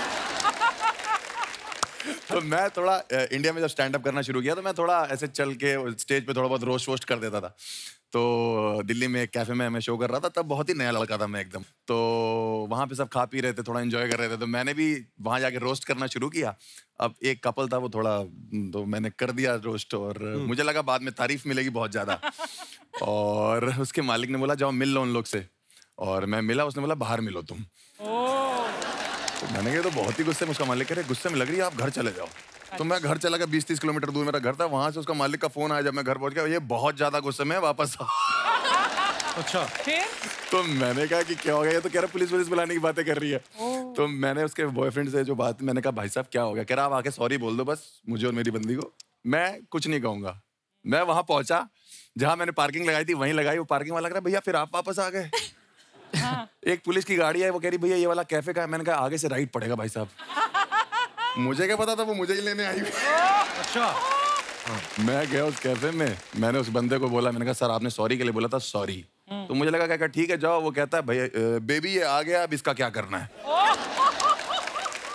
तो मैं थोड़ा इंडिया में जब स्टैंड अप करना शुरू किया तो मैं थोड़ा ऐसे चल के स्टेज पे थोड़ा बहुत रोस्ट वोस्ट कर देता था। तो दिल्ली में एक कैफे में मैं शो कर रहा था, तब बहुत ही नया लड़का था मैं एकदम। तो वहाँ पे सब खा पी रहे थे, थोड़ा एंजॉय कर रहे थे, तो मैंने भी वहाँ जाके रोस्ट करना शुरू किया। अब एक कपल था वो थोड़ा, तो मैंने कर दिया रोस्ट और मुझे लगा बाद में तारीफ मिलेगी बहुत ज्यादा। और उसके मालिक ने बोला जाओ मिल लो उन लोग से, और मैं मिला, उसने बोला बाहर मिलो तुम। तो मैंने कहा तो बहुत ही गुस्से में, उसका मालिक कह रहे गुस्से में लग रही है आप घर चले जाओ। तो मैं घर चला गया, बीस तीस किलोमीटर दूर मेरा घर था। वहां से उसका मालिक का फोन आया जब मैं घर पहुंच गया, ये बहुत ज्यादा गुस्से में वापस आओ। अच्छा फिर तो मैंने कहा कि क्या हो गया, ये तो कह रहा पुलिस पुलिस बुलाने की बातें कर रही है। तो मैंने उसके बॉयफ्रेंड से जो बात, मैंने कहा भाई साहब क्या हो गया? कह रहा आप आके सॉरी बोल दो बस मुझे और मेरी बंदी को, मैं कुछ नहीं कहूंगा। मैं वहां पहुंचा जहां मैंने पार्किंग लगाई थी वहीं लगाई। वो पार्किंग वाला कह रहा भैया फिर आप वापस आ गए। हाँ। एक पुलिस की गाड़ी है, वो कह रही भैया ये वाला कैफे का है। मैंने कहा आगे से राइट पड़ेगा भाई साहब। मुझे क्या पता था वो मुझे ही लेने आई। अच्छा हाँ। मैं गया उस कैफे में, मैंने उस बंदे को बोला, मैंने कहा सर आपने सॉरी के लिए बोला था सॉरी। तो मुझे लगा क्या ठीक है जाओ। वो कहता है भैया बेबी ये आ गया अब इसका क्या करना है।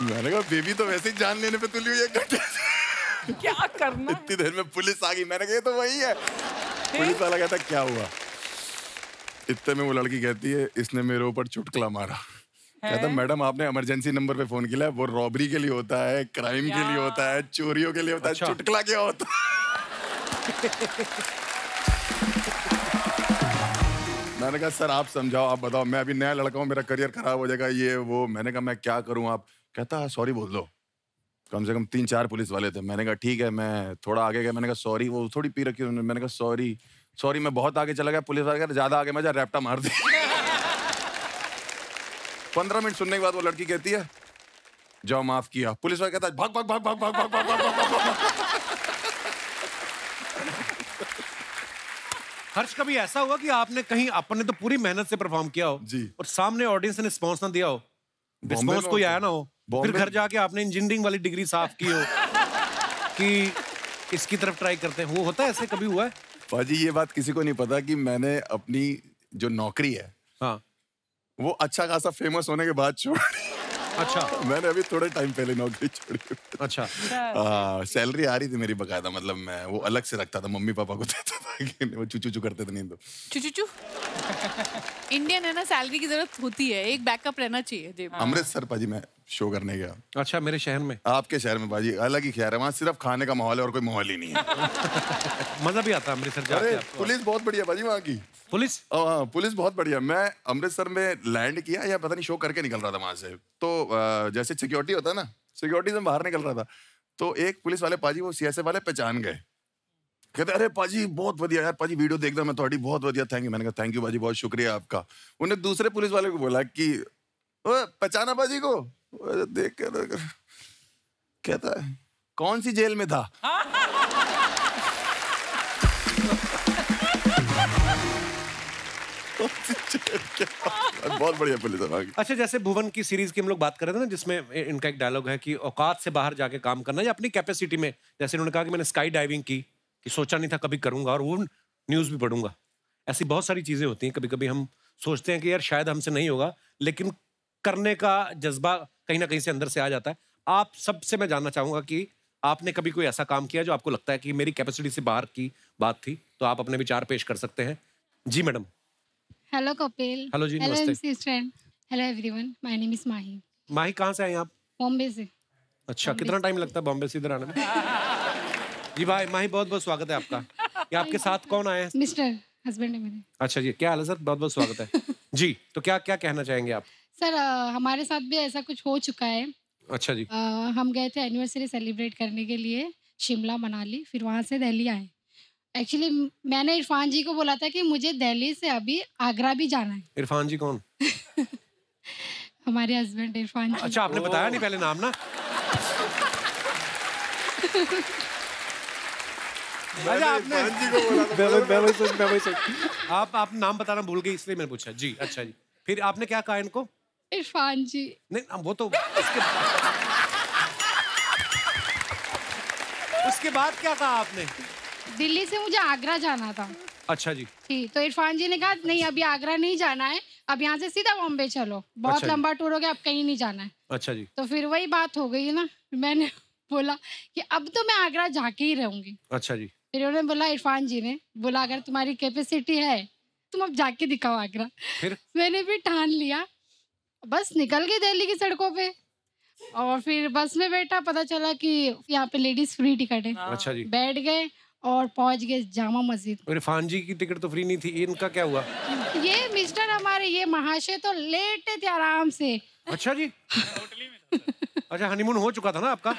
मैंने कहा बेबी तो वैसे ही जान लेने पे तुली हुई है, क्या करना? इतनी देर में पुलिस आ गई। मैंने कहा ये तो वही है। पुलिस वाला कहता क्या हुआ? इतने में वो लड़की कहती है इसने मेरे ऊपर चुटकुला मारा। कहता मैडम आपने इमरजेंसी नंबर पे फोन किया है, वो रॉबरी के लिए होता है, क्राइम के लिए होता है, चोरियों के लिए होता है, चुटकुला क्या होता है? मैंने कहा सर आप समझाओ, आप बताओ, मैं अभी नया लड़का हूँ, मेरा करियर खराब हो जाएगा ये वो। मैंने कहा मैं क्या करूँ? आप कहता सॉरी बोल दो। कम से कम तीन चार पुलिस वाले थे। मैंने कहा ठीक है, मैं थोड़ा आगे गया, मैंने कहा सॉरी। वो थोड़ी पी रखी उन्होंने। मैंने कहा सॉरी सॉरी मैं बहुत आगे चला गया। पुलिस वाले कहते ज्यादा आगे मजा रैप्टा मार दी। पंद्रह मिनट सुनने के बाद वो लड़की कहती है जाओ माफ किया। पुलिस वाला कहता है भाग भाग भाग भाग भाग भाग भाग भाग भाग। हर्ष कभी ऐसा हुआ कि आपने कहीं आपने तो पूरी मेहनत से परफॉर्म किया हो जी और सामने ऑडियंस ने रिस्पॉन्स ना दिया हो, रिस्पॉन्स कोई आया ना हो, फिर घर जाके आपने इंजीनियरिंग वाली डिग्री साफ की हो कि इसकी तरफ ट्राई करते हैं? वो होता है ऐसे कभी हुआ है? पाजी ये बात किसी को नहीं पता कि मैंने अपनी जो नौकरी है हाँ वो अच्छा खासा फेमस होने के बाद छोड़। अच्छा मैंने अभी थोड़े टाइम पहले नौकरी छोड़ी। अच्छा हाँ सैलरी आ रही थी मेरी बकायदा, मतलब मैं वो अलग से रखता था, मम्मी पापा को देता था कि वो चू चू करते थे नहीं तो चू चू चू। इंडियन है ना, सैलरी की जरूरत होती है, एक बैकअप रहना चाहिए जेब में। अमृतसर पाजी मैं शो करने गया। अच्छा मेरे शहर में? आपके शहर में पाजी अलग ही खैर है, वहाँ सिर्फ खाने का माहौल है और कोई माहौल ही नहीं है। मजा भी आता है अमृतसर जाके आपको? पुलिस बहुत बढ़िया पाजी वहाँ की। पुलिस? हाँ पुलिस बहुत बढ़िया। मैं अमृतसर में लैंड किया या पता नहीं शो करके निकल रहा था वहां से, तो जैसे सिक्योरिटी होता है ना, सिक्योरिटी से बाहर निकल रहा था तो एक पुलिस वाले पाजी वो सीएसए वाले पहचान गए। कहते अरे पाजी बहुत बढ़िया यार, पाजी वीडियो देखता मैं थोड़ी, बहुत बढ़िया, थैंक यू। मैंने कहा थैंक यू पाजी, बहुत शुक्रिया आपका। उन्हें दूसरे पुलिस वाले को बोला कि पहचाना पाजी को? देख कर कहता है कौन सी जेल में था? बहुत बढ़िया पुलिस है। अच्छा जैसे भुवन की सीरीज की हम लोग बात कर रहे थे ना, जिसमें इनका एक डायलॉग है कि औकात से बाहर जाके काम करना या अपनी कैपेसिटी में, जैसे इन्होंने कहा कि मैंने स्काई डाइविंग की, कि सोचा नहीं था कभी करूंगा और वो न्यूज भी पढ़ूंगा। ऐसी बहुत सारी चीजें होती हैं, कभी कभी हम सोचते हैं कि यार शायद हमसे नहीं होगा, लेकिन करने का जज्बा कहीं ना कहीं से अंदर से आ जाता है। आप सबसे मैं जानना चाहूंगा कि आपने कभी कोई ऐसा काम किया जो आपको लगता है कि मेरी कैपेसिटी से बाहर की बात थी, तो आप अपने विचार पेश कर सकते हैं। जी मैडम। हेलो कपिल। हेलो जी, हेलो नमस्ते। MC stand. Hello everyone, my name is Mahi. Mahi कहाँ से आए आप? बॉम्बे से। अच्छा कितना टाइम लगता है बॉम्बे से इधर आने में? जी भाई माही बहुत बहुत स्वागत है आपका। ये आपके साथ कौन आए हैं? मिस्टर हस्बैंड है मेरे। अच्छा जी, क्या हाल है सर? बहुत बहुत स्वागत है जी। तो क्या क्या कहना चाहेंगे आप? सर हमारे साथ भी ऐसा कुछ हो चुका है। अच्छा जी। आ, हम गए थे एनिवर्सरी सेलिब्रेट करने के लिए शिमला मनाली, फिर वहाँ से दिल्ली आए। एक्चुअली मैंने इरफान जी को बोला था कि मुझे दिल्ली से अभी आगरा भी जाना है। इरफान जी कौन? हमारे हस्बैंड इरफान जी। अच्छा आपने बताया नहीं पहले नाम ना। अच्छा आपने आप आप नाम बताना भूल गए इसलिए मैंने पूछा जी। अच्छा जी, फिर आपने क्या कहा इनको? इरफान जी। नहीं वो तो उसके, उसके बाद क्या कहा आपने? दिल्ली से मुझे आगरा जाना था। अच्छा जी। ठीक, तो इरफान जी ने कहा नहीं अभी आगरा नहीं जाना है, अब यहाँ से सीधा बॉम्बे चलो, बहुत अच्छा लंबा टूर हो गया, अब कहीं नहीं जाना है। अच्छा जी। तो फिर वही बात हो गई ना, मैंने बोला कि अब तो मैं आगरा जाके ही रहूंगी। अच्छा जी। फिर उन्होंने बोला, इरफान जी ने बोला अगर तुम्हारी कैपेसिटी है तुम अब जाके दिखाओ आगरा। फिर मैंने भी ठान लिया, बस निकल गई दिल्ली की सड़कों पे और फिर बस में बैठा, पता चला कि यहाँ पे लेडीज फ्री टिकट है। अच्छा जी। बैठ गए और पहुंच गए जामा मस्जिद। इरफान जी की टिकट तो फ्री नहीं थी, इनका क्या हुआ? ये मिस्टर हमारे ये महाशय तो लेटे थे आराम से। अच्छा जी। अच्छा हनीमून हो चुका था ना आपका?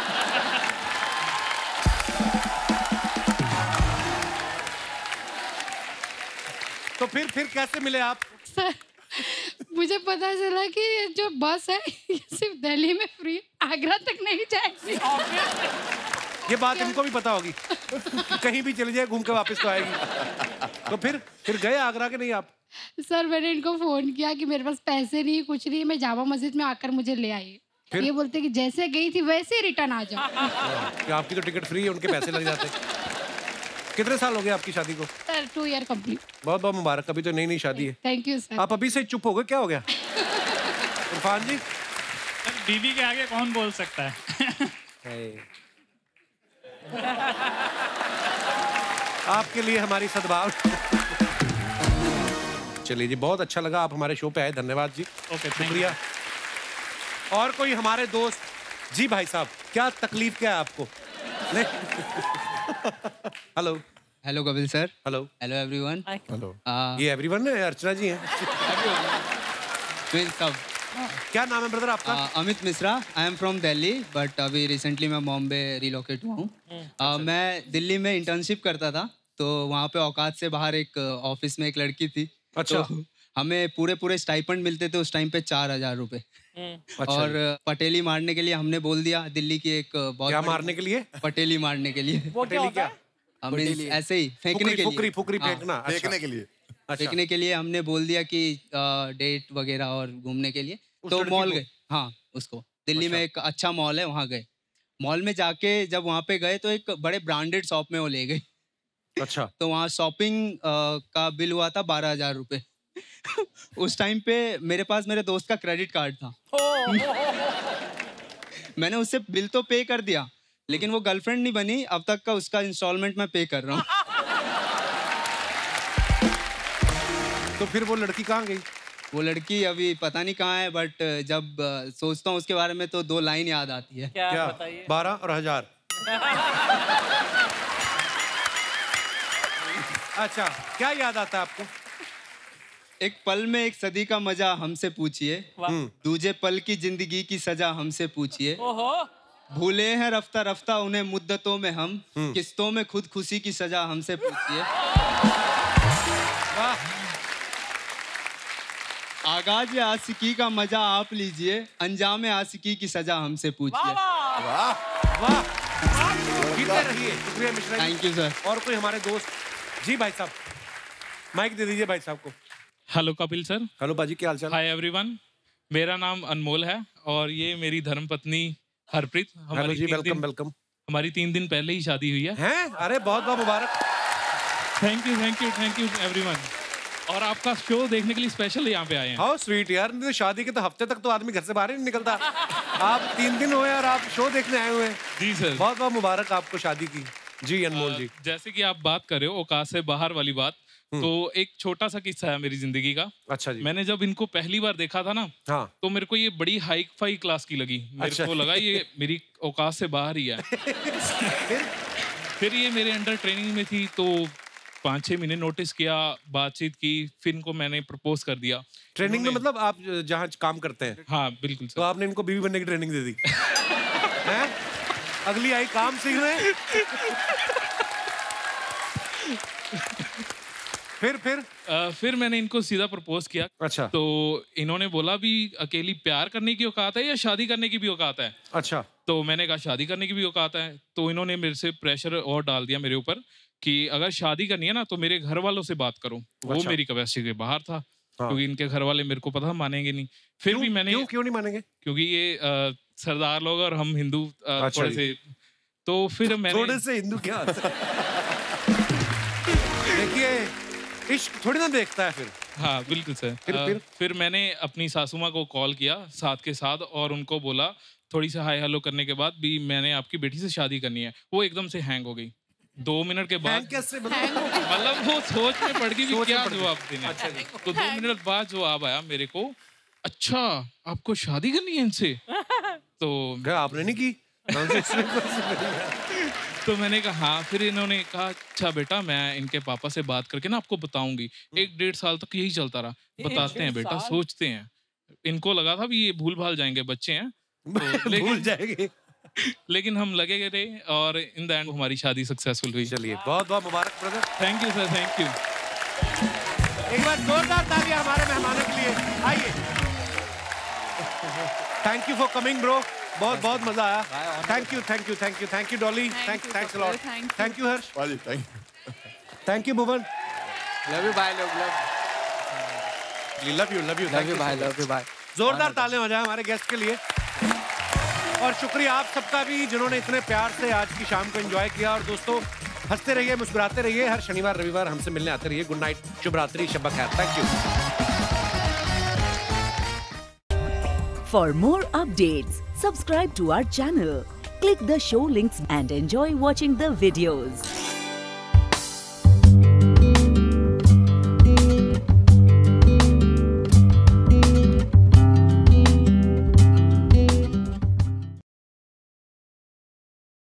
तो फिर फिर कैसे मिले आप? सर मुझे पता चला कि जो बस है ये सिर्फ दिल्ली में फ्री, आगरा तक नहीं जाएगी। ये बात इनको भी पता होगी कहीं भी चली जाए घूम के वापस तो आएगी। तो फिर फिर गए आगरा के नहीं आप? सर मैंने इनको फोन किया कि मेरे पास पैसे नहीं कुछ नहीं, मैं जामा मस्जिद में आकर मुझे ले आई। ये बोलते कि जैसे गई थी वैसे ही रिटर्न आ जाओ। कि आपकी तो टिकट फ्री है, उनके पैसे लग जाते। कितने साल हो गए आपकी शादी को? Sir two year complete. बहुत बहुत मुबारक, अभी तो नई नई शादी है। Thank you sir. आप अभी से चुप हो गए, क्या हो गया? इरफान जी बीवी के आगे कौन बोल सकता है? आपके लिए हमारी सद्भाव। चलिए जी, बहुत अच्छा लगा आप हमारे शो पे आए, धन्यवाद जी। ओके, शुक्रिया। और कोई हमारे दोस्त? जी भाई साहब, क्या तकलीफ क्या है आपको? Hello. Hello Kapil sir. Hello. Hello everyone. Hello. ये एवरीवन है, अर्चना जी हैं। सब। क्या नाम है ब्रदर आपका? uh, Amit Mishra. I am from Delhi but अभी रिसेंटली मैं बॉम्बे रिलोकेट हुआ हूँ। uh, मैं दिल्ली में इंटर्नशिप करता था, तो वहाँ पे औकात से बाहर एक ऑफिस में एक लड़की थी। अच्छा। तो हमें पूरे पूरे स्टाइपेंड मिलते थे उस टाइम पे चार हजार रुपए। अच्छा। और पटेली मारने के लिए हमने बोल दिया, दिल्ली की एक बहुत क्या मारने के लिए? पटेली मारने के लिए। वो क्या होता है? मींस ऐसे ही फेंकने के लिए। फुकरी फुकरी फेंकना। फेंकने के लिए। फेंकने के लिए हमने बोल दिया कि डेट वगैरह और घूमने के लिए। तो मॉल गए। हाँ, उसको दिल्ली में एक अच्छा मॉल है, वहाँ गए। मॉल में जाके जब वहाँ पे गए तो एक बड़े ब्रांडेड शॉप में वो ले गए। अच्छा। तो वहाँ शॉपिंग का बिल हुआ था बारह हजार रुपये। उस टाइम पे मेरे पास मेरे दोस्त का क्रेडिट कार्ड था। मैंने उससे बिल तो पे कर दिया, लेकिन वो गर्लफ्रेंड नहीं बनी अब तक का, उसका इंस्टॉलमेंट मैं पे कर रहा हूँ। तो फिर वो लड़की कहाँ गई? वो लड़की अभी पता नहीं कहाँ है, बट जब सोचता हूँ उसके बारे में तो दो लाइन याद आती है। क्या, क्या? बताइए। बारह और हजार। अच्छा, क्या याद आता है आपको? एक पल में एक सदी का मजा हमसे पूछिए, दूजे पल की जिंदगी की सजा हमसे पूछिए। भूले हैं रफ्ता रफ्ता उन्हें मुद्दतों में हम, किस्तों में खुद खुशी की सजा हमसे पूछिए। आगाज आशिकी का मजा आप लीजिए, अंजाम आशिकी की सजा हमसे पूछिए। वाह वाह, जीते रहिए। शुक्रिया मिश्रा। Thank you sir. और कोई हमारे दोस्त? जी भाई साहब, माइक दे दीजिए भाई साहब को। Hello Kapil sir. हेलो बाजी, क्या हाल चाल? हाय एवरीवन, मेरा नाम अनमोल है और ये मेरी धर्मपत्नी हरप्रीत। हेलो जी, वेलकम वेलकम। हमारी तीन दिन पहले ही शादी हुई है। हैं? अरे बहुत बहुत मुबारक। Thank you thank you thank you everyone. और आपका शो देखने के लिए स्पेशल यहाँ पे आए हैं। हाउ स्वीट यार, तो शादी के तो हफ्ते तक तो आदमी घर से बाहर ही नहीं निकलता। आप तीन दिन हुए और आप शो देखने आए हुए हैं। जी सर, बहुत बहुत मुबारक आपको शादी की। जी अनमोल जी। जैसे कि आप बात कर रहे हो औकात से बाहर वाली बात, तो एक छोटा सा किस्सा है मेरी जिंदगी का। अच्छा जी। मैंने जब इनको पहली बार देखा था ना, हाँ, तो मेरे को ये बड़ी हाई फाई क्लास की लगी। मेरे अच्छा। को लगा ये मेरी औकात से बाहर ही है। फिर फिर ये मेरे अंडर ट्रेनिंग में थी, तो पाँच छह महीने नोटिस किया, बातचीत की, फिर इनको मैंने प्रपोज कर दिया। ट्रेनिंग में मतलब आप जहाँ काम करते हैं? हाँ बिल्कुल सर। तो आपने इनको बीवी बनने की ट्रेनिंग दे दी? हैं? अगली आई काम सीखने। फिर फिर आ, फिर मैंने इनको सीधा प्रपोज किया। अच्छा। तो इन्होंने बोला भी अकेली प्यार करने की औकात है या शादी करने की भी औकात है? अच्छा। तो मैंने कहा शादी करने की भी औकात है। तो इन्होंने मेरे से प्रेशर और डाल दिया मेरे ऊपर कि अगर शादी करनी है ना तो मेरे घर वालों से बात करो। वो अच्छा। मेरी कैपेसिटी के बाहर था। हाँ। क्योंकि इनके घर वाले मेरे को पता मानेंगे नहीं। फिर क्यों, भी मैंने क्यों क्यों नहीं मानेंगे? क्योंकि ये आ, सरदार लोग और हम हिंदू अच्छा थोड़े से, तो फिर मैंने थोड़े से हिंदू क्या देखिए, इश्क थोड़ी ना देखता है फिर। हाँ बिल्कुल सर। फिर आ, फिर फिर मैंने अपनी सासू माँ को कॉल किया साथ के साथ और उनको बोला, थोड़ी सी हाय हेलो करने के बाद भी मैंने आपकी बेटी से शादी करनी है। वो एकदम से हैंग हो गई। दो मिनट के बाद मतलब वो सोच में पड़ गई कि क्या जवाब देना। अच्छा, तो दो मिनट बाद जवाब आया मेरे को, अच्छा आपको शादी करनी है इनसे? तो क्या आपने नहीं की? तो मैंने कहा हाँ। फिर इन्होंने कहा अच्छा बेटा मैं इनके पापा से बात करके ना आपको बताऊंगी। एक डेढ़ साल तक यही चलता रहा, बताते हैं बेटा, सोचते हैं। इनको लगा था भी ये भूल भाल जाएंगे, बच्चे हैं तो भूल जाएंगे। लेकिन हम लगे गए थे और इन द एंड हमारी शादी सक्सेसफुल हुई। चलिए बहुत बहुत मुबारक brother. Thank you sir, thank you. एक बार जोरदार तालियां हमारे मेहमानों के लिए। आइए। Thank you for coming bro, बहुत बहुत मजा आया। Thank you thank you thank you thank you Dolly, thank thanks a lot. Thank you Harsh. Thank you Bhuvan. Love you bye, love love love you love you love you bye, love you bye. जोरदार तालियां हो जाए हमारे guest के लिए। और शुक्रिया आप सबका भी जिन्होंने इतने प्यार से आज की शाम को एंजॉय किया। और दोस्तों हंसते रहिए, मुस्कुराते रहिए, हर शनिवार रविवार हमसे मिलने आते रहिए। गुड नाइट, शुभ रात्रि, शब खैर। Thank you. For more updates, subscribe to our channel, click the show links and enjoy watching the videos.